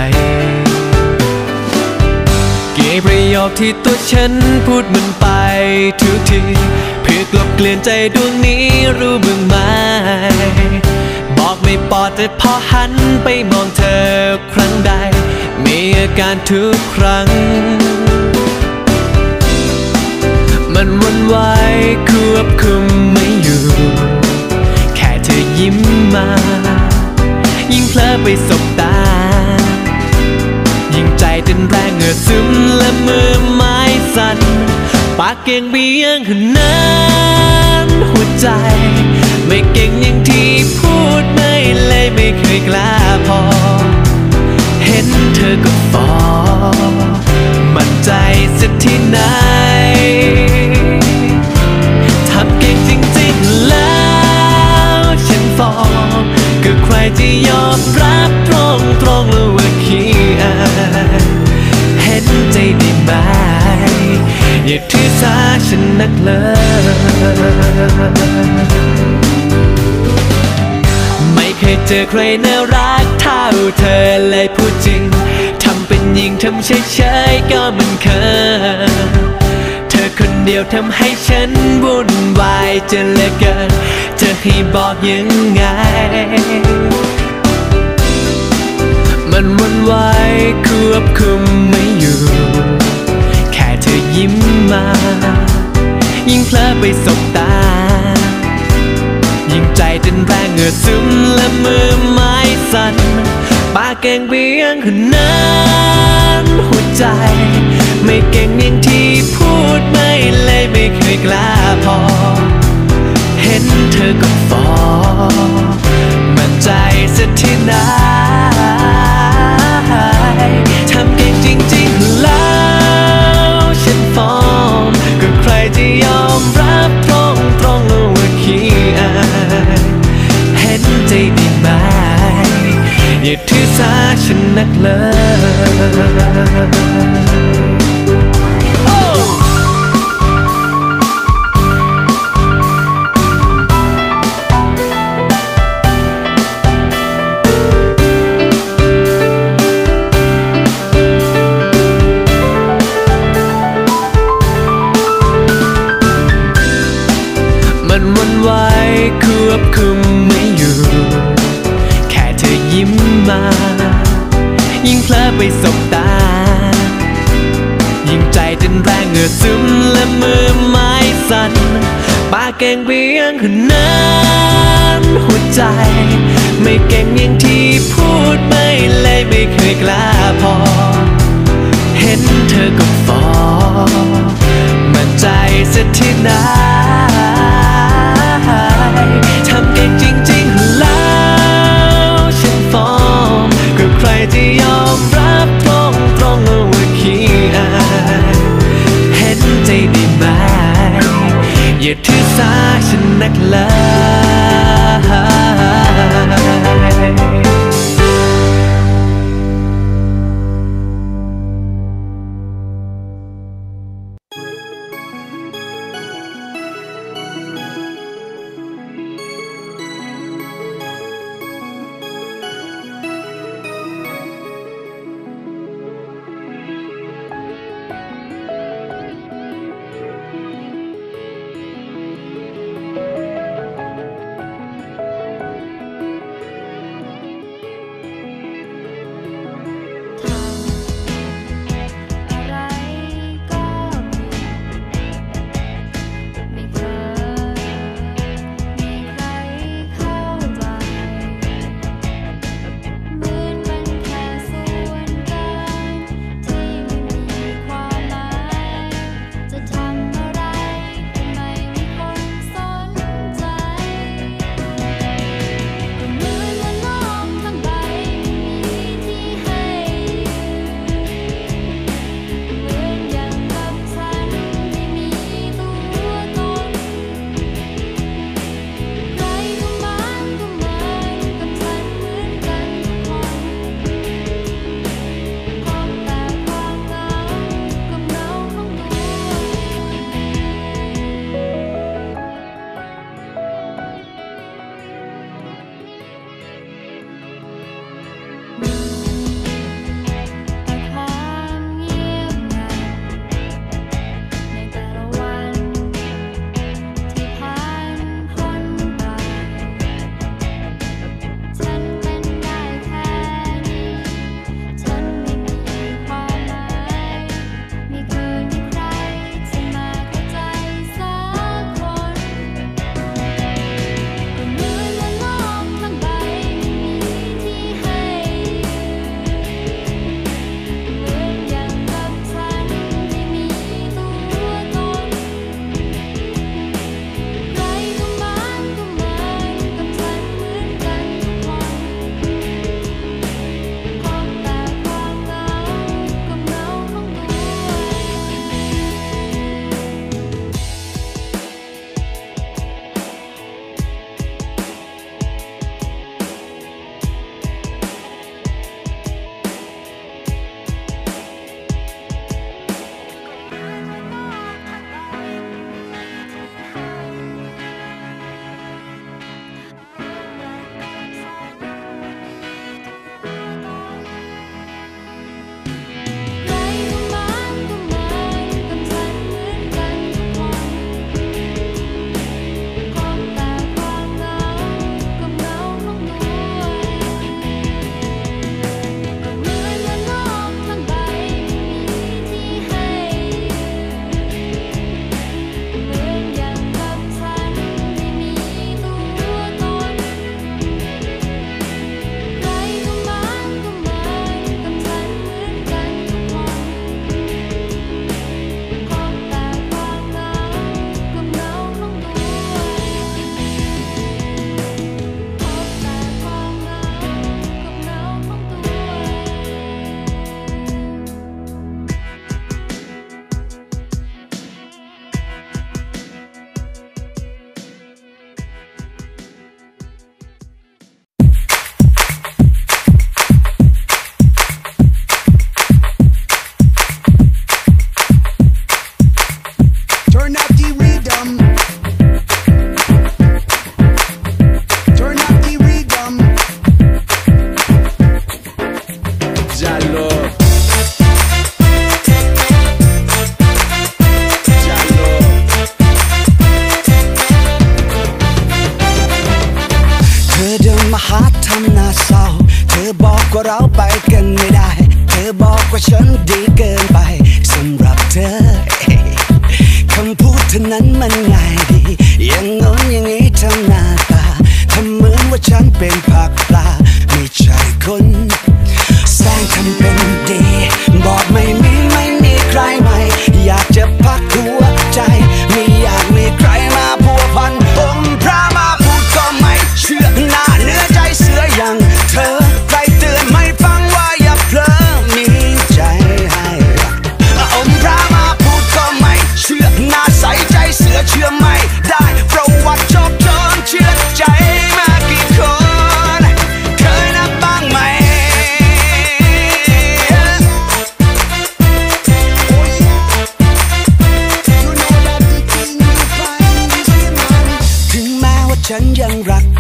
กี่ประโยคที่ตัวฉันพูดมันไปทุกทีเพื่อกลบเกลื่อนใจดวงนี้รู้บ้างไหมบอกไม่ปลอดแต่พอหันไปมองเธอครั้งใดมีอาการทุกครั้งมันวันไหวควบคุมไม่อยู่แค่เธอยิ้มมายิ่งเพลอไปสบตายิ่งใจเต้นแรงเหงื่ออซึมและมือไม้สั่นปากเก่งเบี้ยงขนาดหัวใจไม่เก่งอย่างที่พูดไม่เลยไม่เคยกล้าพอเห็นเธอก็ฟอมั่นใจสักที่ไหนทำเก่งจริงๆแล้วฉันฟอก็ใครจะยอมรับตรงตรงแล้วว่าขี้อายเห็นใจได้ไหมอย่าถือสาฉันนักเลยไม่เคยเจอใครน่ารักเท่าเธอเลยพูดจริงทำเป็นยิงทำเฉยๆก็มันเคินเธอคนเดียวทำให้ฉันวุ่นวายจนเหลือเกินจะให้บอกยังไงมันวุ่นวายควบคุมไม่อยู่แค่เธอยิ้มมายิ่งเพลอไปสบตายิ่งใจเต้นแรงเหงื่อซึมและมือไม้สั่นปากเก่งเบี้ยงขนาดหัวใจไม่เก่งอย่างที่พูดไม่เลยไม่เคยกล้าพอเห็นเธอก็ฟอมั่นใจสักที่ไหนทำเก่งจริงๆแล้วฉันฟอก็ใครจะยอมรับตรงตรงว่าขี้อายเห็นใจได้ไหมอย่าถือสาฉันนักเลยมันวันไหวควบคุมไม่อยู่แค่เธอยิ้มมายิ่งเพลอไปสบตายิ่งใจเต้นแรงเหงื่อซึมและมือไม้สั่นปากเก่งเบี้ยงขนาดหัวใจไม่เก่งอย่างที่พูดไม่เลยไม่เคยกล้าพอเห็นเธอก็ฟอมั่นใจสักที่ไหนทำเก่งจริงๆแล้วฉันฟอมก็ใครจะยอมรับตรงตรงว่าขี้อายเห็นใจได้ไหมอย่าถือสาฉันนักเลย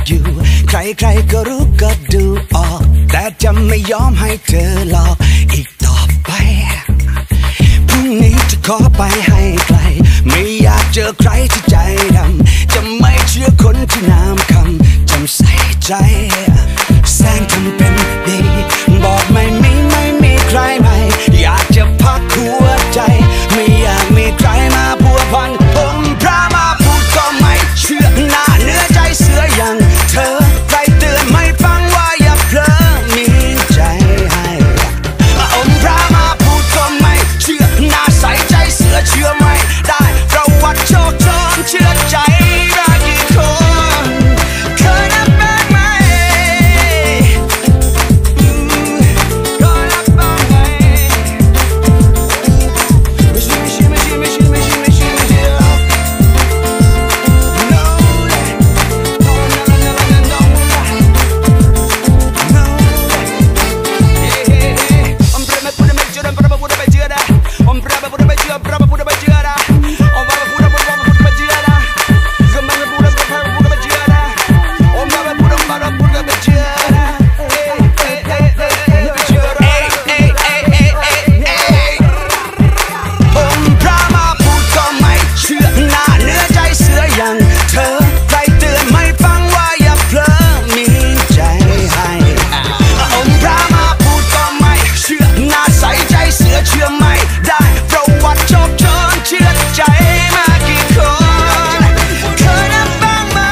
อยู่ใครๆก็รู้ก็ดูออกแต่จะไม่ยอมให้เธอหลอกอีกต่อไปพรุ่งนี้จะขอไปให้ไกลไม่อยากเจอใครที่ใจดำจะไม่เชื่อคนที่น้ำคำจำใส่ใจแสงทำเป็นดีบอกไม่มีไม่มีใครใหม่อยากจะพักหัวใจไม่อยากมีใครมาพัวพันผมพระมาพูดก็ไม่เชื่อหน้าเนื้อใจเสืออย่างเธอใครเตือนไม่ฟังว่าอย่าเพลอมีใจให้ผมพระมาพูดก็ไม่เชื่อหน้าใสใจเสือเชื่อไม่ได้ประวัติโชคโชนเชื่อใจรักกี่คนเคยนับบ้างไหมเคยนับบ้างไหมไม่ใช่ไม่ใช่ไม่ใช่ไม่ใช่ไม่ใช่ไม่ใช่ไม่ใช่ No no no no no no no yeah Om prema pura me jura prema pura me jura Om prema pura me jura prema pura me jura Om prema pura pura pura me jura Gemana pura pura pura me jura Om prema pura pura pura me jura Hey hey hey hey me jura Hey hey hey hey hey hey ผมพระมาพูดก็ไม่เชื่อหน้าเนื้อใจเสืออย่างเธอใครเตือนไม่ฟังว่าอย่าเพลอมีใจให้ผมพระมาพูดก็ไม่เชื่อหน้าใสใจเสือเชื่อไม่ได้ประวัติโชคโชนเชื่อใจมากี่คนเคยนับบ้างไหม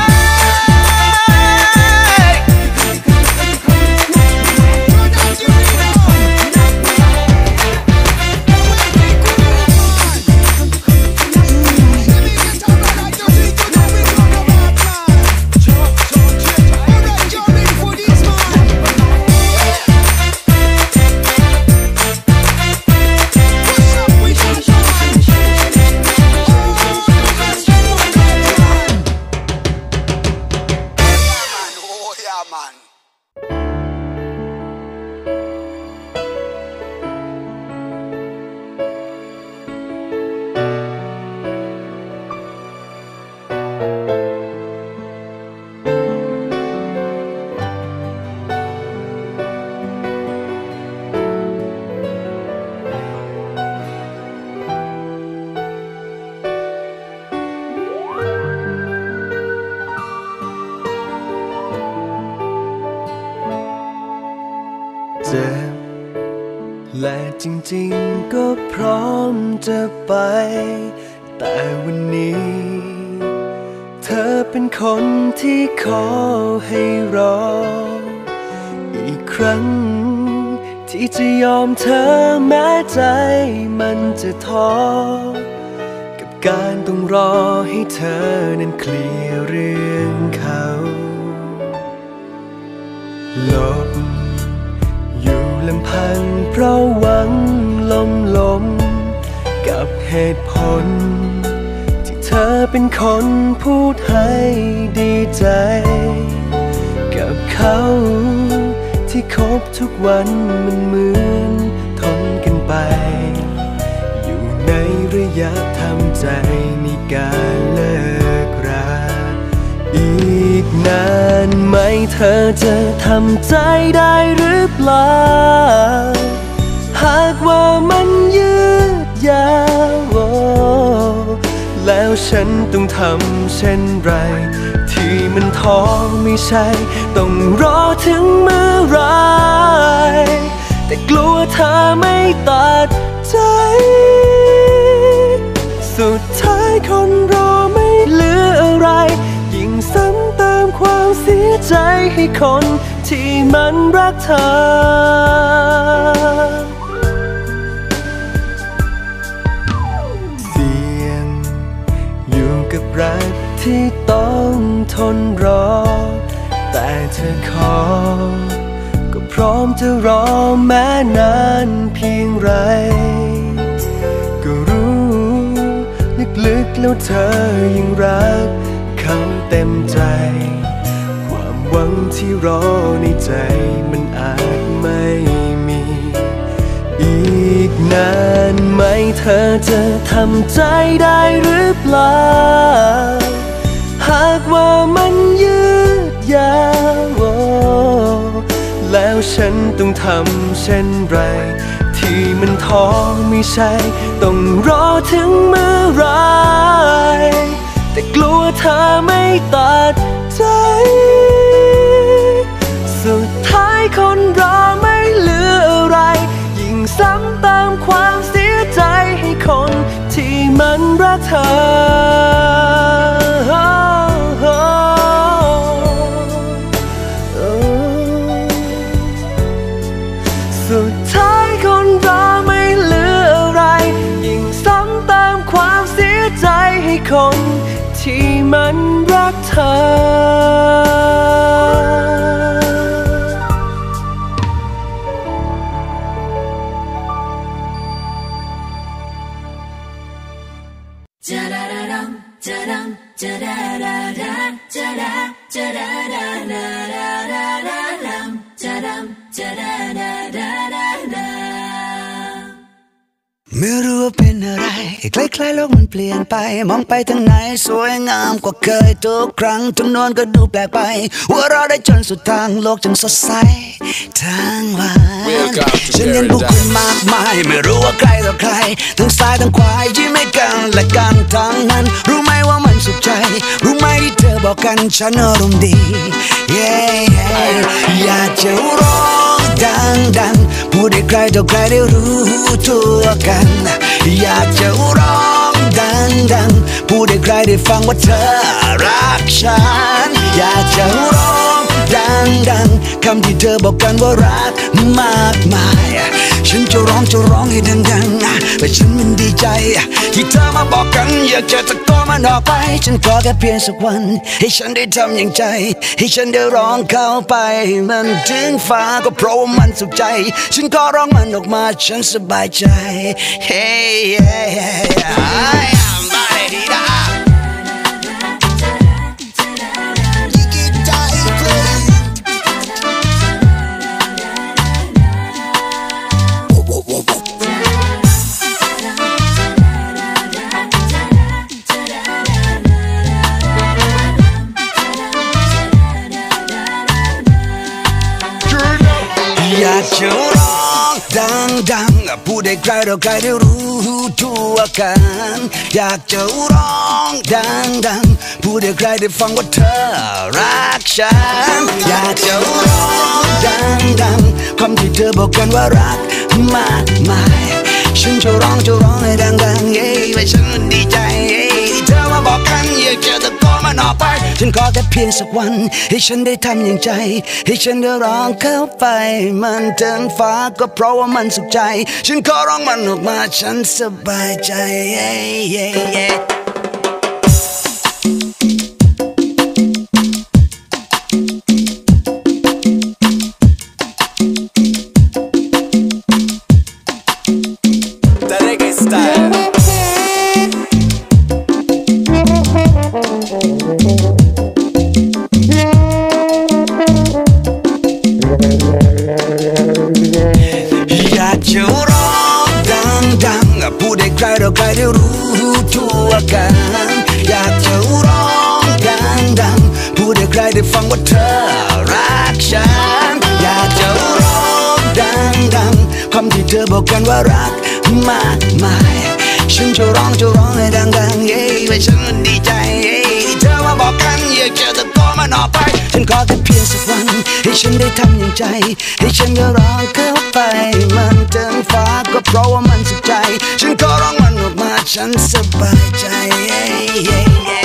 เจ็บและจริงๆก็พร้อมจะไป แต่วันนี้ เธอเป็นคนที่ขอให้รอ อีกครั้ง ที่จะยอมเธอแม้ใจมันจะท้อ กับการต้องรอให้เธอนั้นเคลียร์เรื่องเขาลบอยู่ลำพังเพราะหวังลมลมกับเหตุผล ที่เธอเป็นคนพูดให้ดีใจ กับเขาที่คบทุกวันมันเหมือนทนกันไป อยู่ในระยะทำใจในการเลิกราอีกนานไหมเธอจะทำใจได้หรือเปล่า หากว่ามันยืดยาวแล้วฉันต้องทำเช่นไร ที่มันท้อไม่ใช่ต้องรอถึงเมื่อไร แต่กลัวเธอไม่ตัดใจ สุดท้ายคนรอไม่เหลืออะไร ยิ่งซ้ำเติมความเสียใจให้คนที่มันรักเธอ เสี่ยงอยู่กับรักที่ต้องทนรอ แต่เธอขอ ก็พร้อมจะรอแม้นานเพียงไร ก็รู้ลึกๆแล้วเธอยังรักเขาเต็มใจ ความหวังที่รอในใจมันอาจไม่มี อีกนานไหมเธอจะทำใจได้หรือเปล่า หากว่ามันยืดยาว่าฉันต้องทำเช่นไรที่มันท้อไม่ใช่ต้องรอถึงเมื่อไรแต่กลัวเธอไม่ตัดใจสุดท้ายคนรอไม่เหลืออะไรยิ่งซ้ำเติมความเสียใจให้คนที่มันรักเธอสุดท้ายคนรอไม่เหลืออะไรยิ่งซ้ำเติมความเสียใจให้คนที่มันรักเธอไม่รู้ว่าเป็นอะไรคล้ายๆโลกมันเปลี่ยนไปมองไปทางไหนสวยงามกว่าเคยทุกครั้งทุกนวนก็ดูแปลกไปว่าเราได้จนสุดทางโลกจึงสดใสทั้งวันฉันเห็นผู้คนมากมายไม่รู้ว่าใครต่อใครทั้งซ้ายทั้งขวายิ้มให้กันและกันทั้งนั้นรู้ไหมว่ามันสุขใจรู้ไหมที่เธอบอกกันฉันอารมณ์ดี yeah, yeah. อยากจะร้องดังๆพูดให้ใครต่อใครได้รู้ทั่วกันอยากจะร้องดังๆพูดให้ใครได้ฟังว่าเธอรักฉันอยากจะร้องดังๆคำที่เธอบอกกันว่ารักมากมายฉันจะร้องจะร้องให้ดังๆแต่ฉันมันดีใจที่เธอมาบอกกันอยากจะตะโกนมันออกไปฉันขอแค่เพียงสักวันให้ฉันได้ทำอย่างใจให้ฉันได้ร้องเข้าไปมันถึงฟ้าก็เพราะว่ามันสุขใจฉันขอร้องมันออกมาฉันสบายใจ Hey yeah yeah I am body daอยากจะร้องดังๆพูดให้ใครต่อใครได้รู้ทั่วกันอยากจะร้องดังๆพูดให้ใครได้ฟังว่าเธอรักฉันอยากจะร้องดังๆคำที่เธอบอกกันว่ารักมากมายฉันจะร้องจะร้องให้ดังๆเย้ให้ฉันมันดีใจเย้ที่เธอมาบอกกันอยากจะตะโกนมันออกไปฉันขอแค่เพียงสักวันให้ฉันได้ทำอย่างใจให้ฉันได้ร้องเข้าไปมันถึงฟ้าก็เพราะว่ามันสุขใจฉันขอร้องมันออกมาฉันสบายใจ yeah, yeah, yeah.อยากจะร้องดังๆพูดให้ใครต่อใครได้รู้ทั่วกันอยากจะร้องดังๆพูดให้ใครได้ฟังว่าเธอรักฉันอยากจะร้องดังๆคำที่เธอบอกกันว่ารักมากมายฉันจะร้องจะร้องให้ดังๆเย้ให้ฉันมันดีใจเย้ที่เธอมาบอกกันอยากจะตะโกนมันออกไปฉันขอแค่เพียงสักวันให้ฉันได้ทำอย่างใจให้ฉันได้ร้องเข้าไปมันถึงฟ้าก็เพราะว่ามันสุขใจฉันขอร้องมันออกมาฉันสบายใจ yeah, yeah, yeah.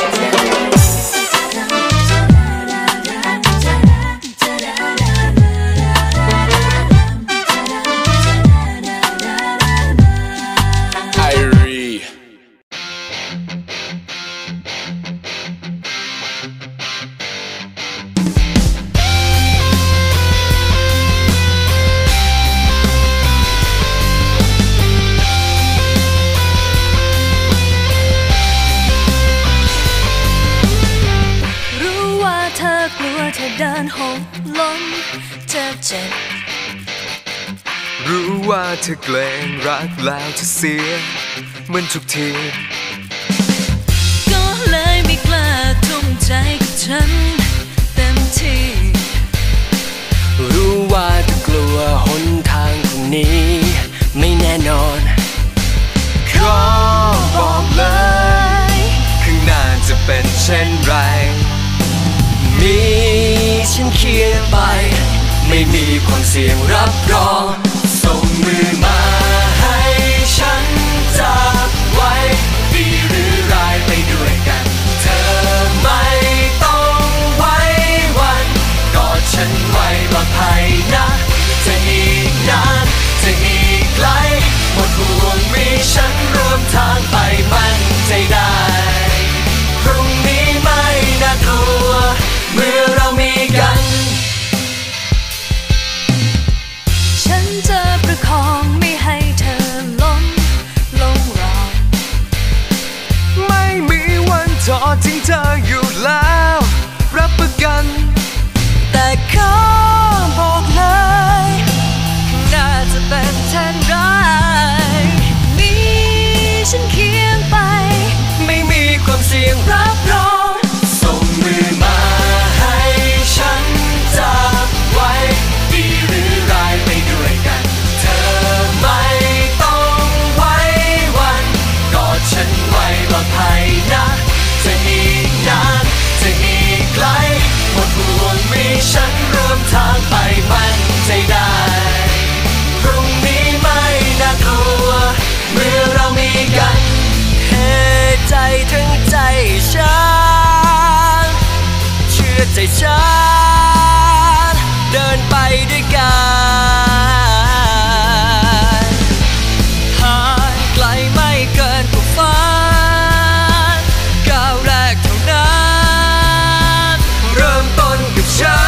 เดินหกล้มจะเจ็บรู้ว่าเธอเกรงรักแล้วจะเสียเหมือนทุกทีก็เลยไม่กล้าทุ่มใจกับฉันเต็มที่รู้ว่าจะกลัวหนทางพรุ่งนี้ไม่แน่นอนขอบอกเลยข้างหน้าจะเป็นเช่นไรมีฉันเคียงไปไม่มีความเสี่ยงรับรองส่งมือมาให้ฉันจับไว้ดีหรือร้ายไปด้วยกันเธอไม่ต้องไว้วันกอดฉันไว้ปลอดภัยนะจะอีกนานจะอีกไกลหมดห่วงมีฉันร่วมทางไปมั่นใจได้พรุ่งนี้ไม่น่ากลัวเมื่อเรามีกันฉันจะประคองไม่ให้เธอล้มลงรางไม่มีวันทอดทิ้งเธออยู่แล้วรับประกันแต่ขอบอกเลยน่าจะเป็นเช่นไรมีฉันเคียงไปไม่มีความเสี่ยงรับรองส่งมือมาให้ฉันจับไว้ดีหรือร้ายไปด้วยกันเธอไม่ต้องไว้วันกอดฉันไว้ปลอดภัยนะจะอีกนานจะอีกไกลหมดห่วงมีฉันร่วมทางไปมั่นใจได้พรุ่งนี้ไม่น่ากลัวเมื่อเรามีกันเฮ้ใจถึงใจฉันเชื่อใจฉันเดินไปด้วยกันทางไกลไม่เกินกว่าฝันก้าวแรกเท่านั้นเริ่มต้นกับฉัน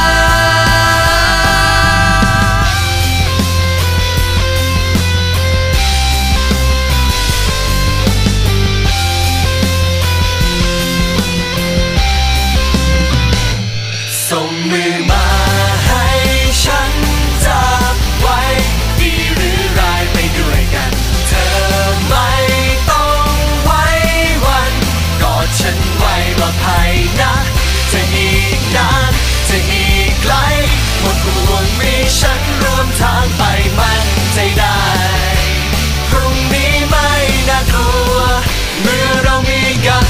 ส่งมือมาให้ฉันจับไว้ดีหรือร้ายไปด้วยกันเธอไม่ต้องไว้วันกอดฉันไว้ปลอดภัยนะจะอีกนานจะอีกไกลหมดห่วงมีฉันร่วมทางไปมั่นใจได้พรุ่งนี้ไม่น่ากลัวเมื่อเรามีกัน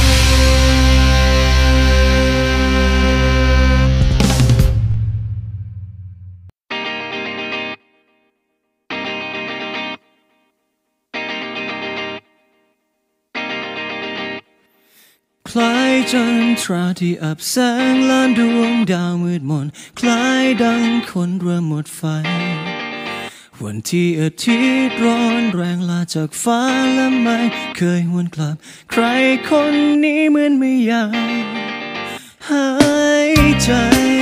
คล้ายจันทราที่อับแสงล้านดวงดาวมืดมนคล้ายดังคนเริ่มหมดไฟวันที่อาทิตย์ร้อนแรงลาจากฟ้าและไม่เคยหวนกลับใครคนนี้เหมือนไม่อยากหายใจ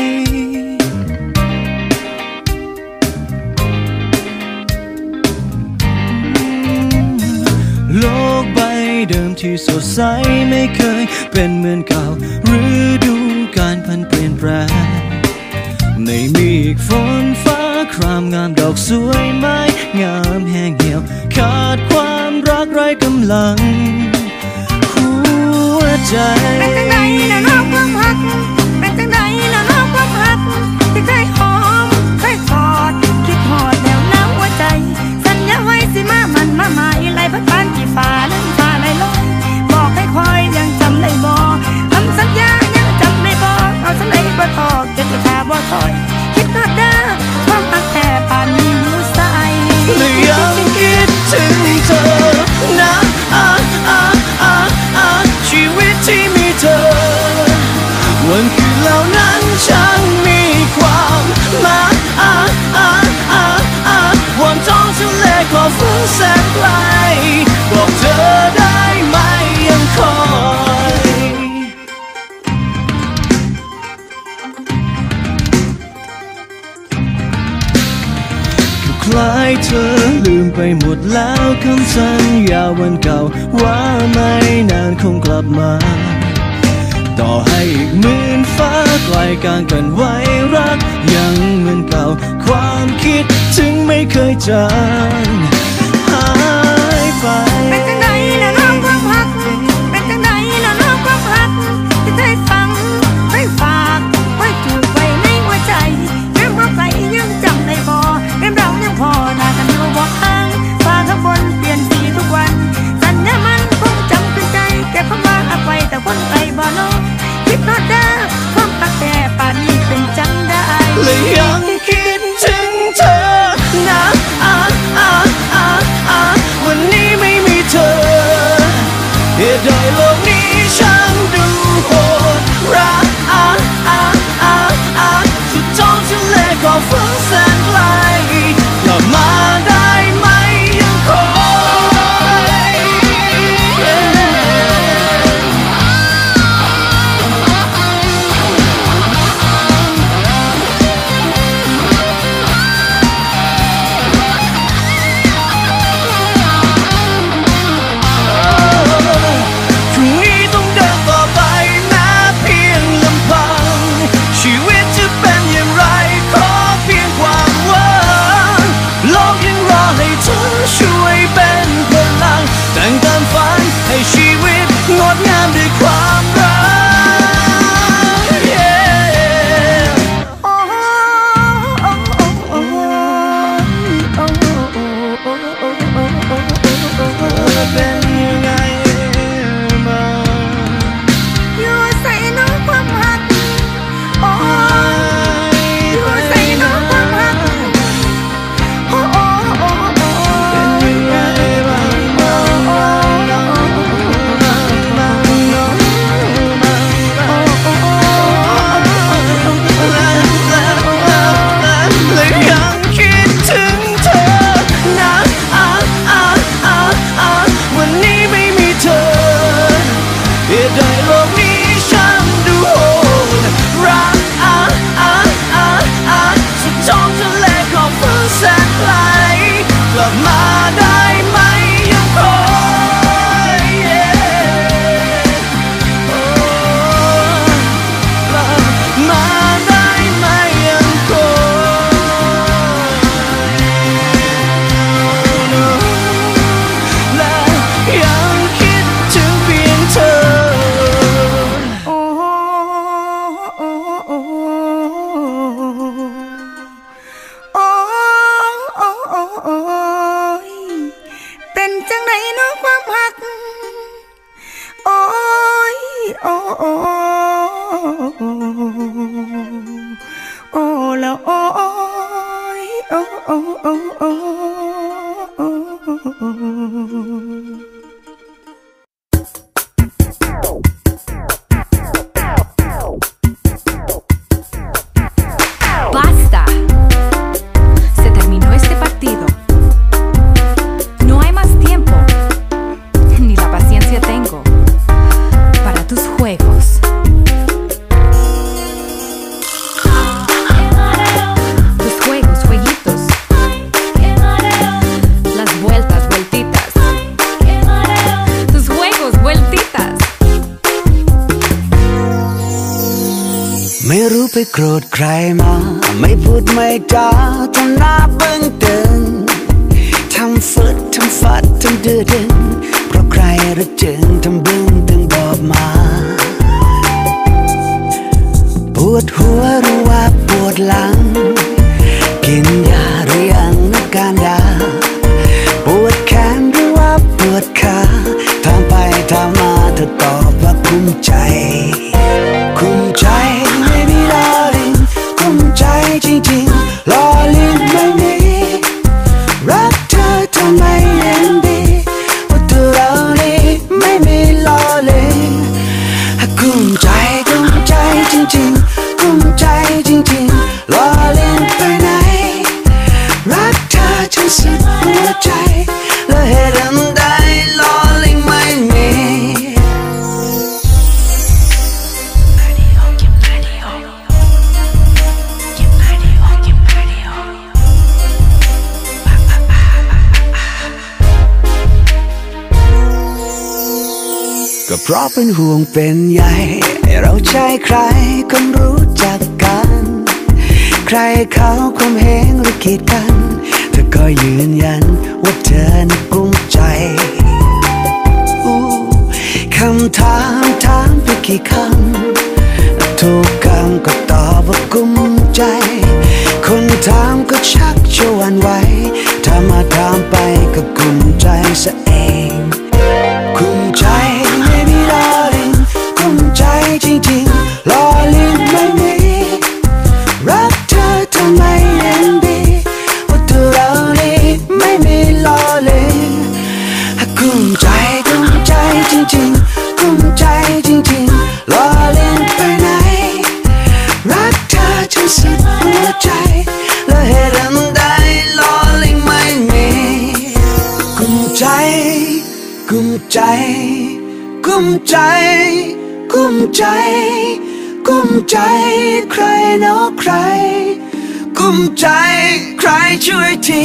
โลกใบเดิมที่สดใสไม่เคยเป็นเหมือนเก่าฤดูกาลพันเปลี่ยนแปลงไม่มีอีกฝนฟ้าครามงามดอกสวยไม้งามแห้งเหี่ยวขาดความรักไร้กำลังหัวใจเป็นจังใดนะน้องความรักเป็นจังใดนะน้องความรักที่เคยหอมเคยกอดคิดหอดแนวน้ำหัวใจสัญญาไว้สิมามันมาหมายไหลพัดผ่านกี่ฟ้านั้นฟ้าไหลลอยบอกให้คอยยังจำได้บ่คำสัญญายังจำได้บ่เอาสัญญาบ่ทอกจะจะพาบ่ถอยคิดหอดเด้อความรักแต่ป่านนี้อยู่ใส่และยังคิดถึงเธอนะอ่ะอ่ะอ่ะอ่ะชีวิตที่มีเธอวันคืนเหล่านั้นช่างมีความหมายอ่ะอ่ะอ่ะอ่ะวันท้องทะเลขอบฟ้าแสนไกลบอกเธอได้ไหมยังคอยคล้ายเธอลืมไปหมดแล้วคำสัญญาวันเก่าว่าไม่นานคงกลับมาต่อให้อีกหมื่นฟ้าไกลกลางกันไว้รักยังเหมือนเก่าความคิดถึงไม่เคยจางหายไปเป็นจังใดนะน้องความรักเป็นจังใดนะน้องความรักที่เคยฟังเคยฝากไว้จูบไว้ในหัวใจแม้ว่าไกลเหตุใดโลกนี้ช่างดูโหดร้ายสุดท้องทะเลก็ฟ้าแสนไกลกลับมาได้ไหมยังคอยช่วยเป็นพลังแต่งตามฝันให้ชีวิตงดงามด้วยความรัก เป็นยังไงมาอยู่ใส่น้องความรักอยู่ใส่น้องความรัก Basta. Se terminó este partido. No hay más tiempo. Ni la paciencia tengo para tus juegos. Tus juegos, jueguitos. Las vueltas, vueltitas. Tus juegos, vueltitas. ไม่รู้ไปโกรธใครมาไม่พูดไม่จาทำหน้าเบิ่งตึงทำฟึดทำฟัดทำดื้อดึงเพราะใครระจึงทำบึ้งตึงบอกมาปวดหัวหรือว่าปวดหลังกินยาหรือยังนักการดาปวดแขนหรือว่าปวดขาถามไปถามมาเธอตอบว่าคุ้มใจคุ้มใจไม่มีล้อเล่นคุ้มใจจริงๆล้อเล่นไม่มีรักเธอทำไมยังดีว่าตัวเรานี่ไม่มีล้อเล่นคุ้มใจคุ้มใจจริงๆคุ้มใจจริงๆล้อเล่นไปไหนรักเธอจนสุดหัวใจแล้วเหตุอันใดล้อเล่นไม่มีก็เพราะเป็นห่วงเป็นใยเราใช่ใครคนรู้จักกันใครเขาคมเหงหรือกีดกันเธอก็ยืนยันว่าเธอน่ะกุ้มใจคำถามถามไปกี่คำทุกคำก็ตอบว่ากุ้มใจคนถามก็ชักจะหวั่นไหวถ้ามาถามไปก็กุ้มใจซะเองกุ้มใจไม่มีล้อเล่นกุ้มใจจริงๆล้อเล่นไม่มีรักเธอทำไมยังดีว่าตัวเรานี่ไม่มีล้อเล่นกุ้มใจกุ้มใจจริงกุ้มใจกุ้มใจกุ้มใจใครเนาะใครกุ้มใจใครช่วยที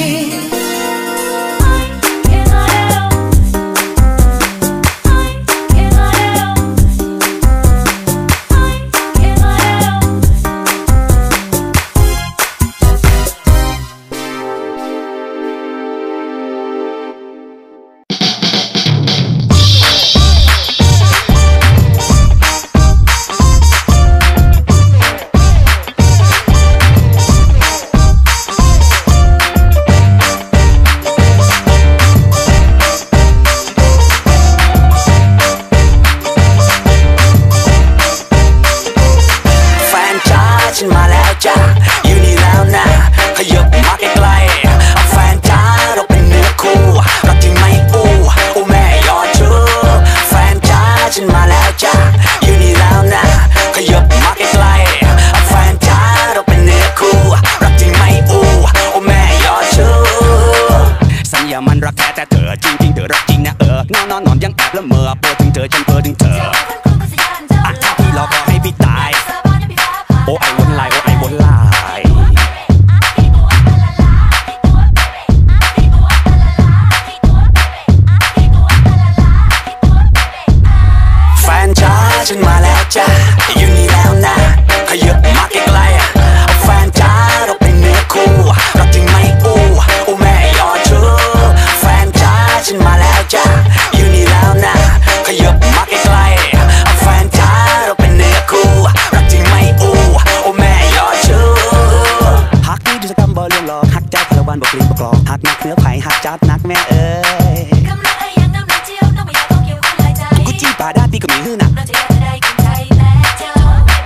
มาแล้วจ้ะอยู่นี่แล้วนะขยับมาใกล้ๆแฟนจ้าเราเป็นเนื้อคู่รักจริงไหมอู้โอ้แม่ยอดชูแฟนจ้าฉันมาแล้วจ้ะอยู่นี่แล้วนะขยับมาใกล้ๆแฟนจ้าเราเป็นเนื้อคู่รักจริงไหมอู้โอ้แม่ยอดชูสัญญามันรักแท้แต่เธอจริงๆเธอรักจริงนะเออนอนนอนนอนยังแอบละเมอเปิดถึงเธอฉันเปิดถึงเธออ่ะถ้าพี่รอก็ให้พี่ตายโอ้ไอ้วนลายโอ้ไอ้วนลายแฟนจ้าฉันมาแล้วจ้าอยู่นี่แล้วนะขยับมาใกล้ๆแฟนจ้าเราเป็นเนื้อคู่รักจริงไหมอู้โอ้แม่ยอดชูแฟนจ้าฉันมาแล้วจ้าอยู่นี่แล้วนะขยับมาใกล้ๆแฟนจ้าเราเป็นเนื้อคู่รักจริงไหมอู้ฮักนี่ดูสกรรมบอลเลี้ยงหลอกฮักเจ้าพลวันบอกกลิ่นบอกกลอกฮักนักเนื้อไผ่ฮักจัดนักแม่เอ้ยกำลังไอ้ยังน้ำลายเจียวน้องไม่อยากต้องเกี่ยวคนหลายใจกุจี้ป่าด้าปีก็มีหื้อหนักเราจะอยากจะได้กินใจแต่เจ้า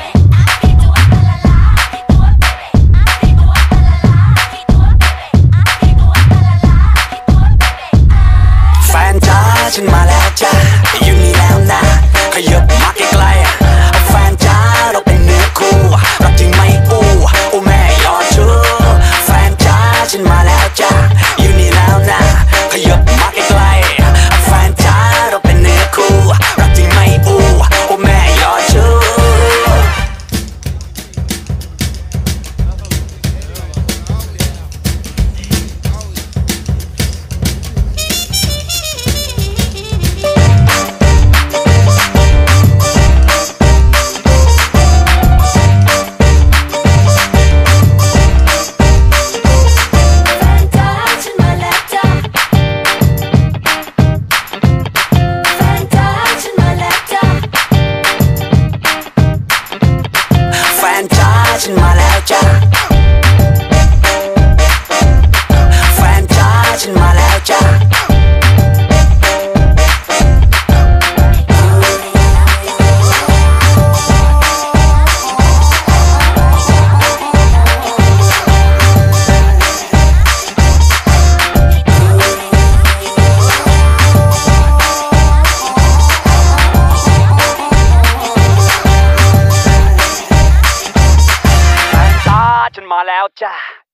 แฟนจ้าฉันมาแล้วจ้าอยู่นี่แล้วนะขยับมาใกล้ๆแฟนจ้าเราเป็นเนื้อคู่รักจริงไหมอู้โอ้แม่ยอดชูแฟนจ้าฉันมาแล้วจ้าอยู่นี่แล้วนะขยับมาใกล้ๆแฟนจ้าเราเป็นเนื้อคู่รักจริงไหมอู้โอ้แม่ยอดชูฉันมาแล้วจ้าแฟนจ้าฉันมาแล้วจ้าฉันมาแล้วจ้า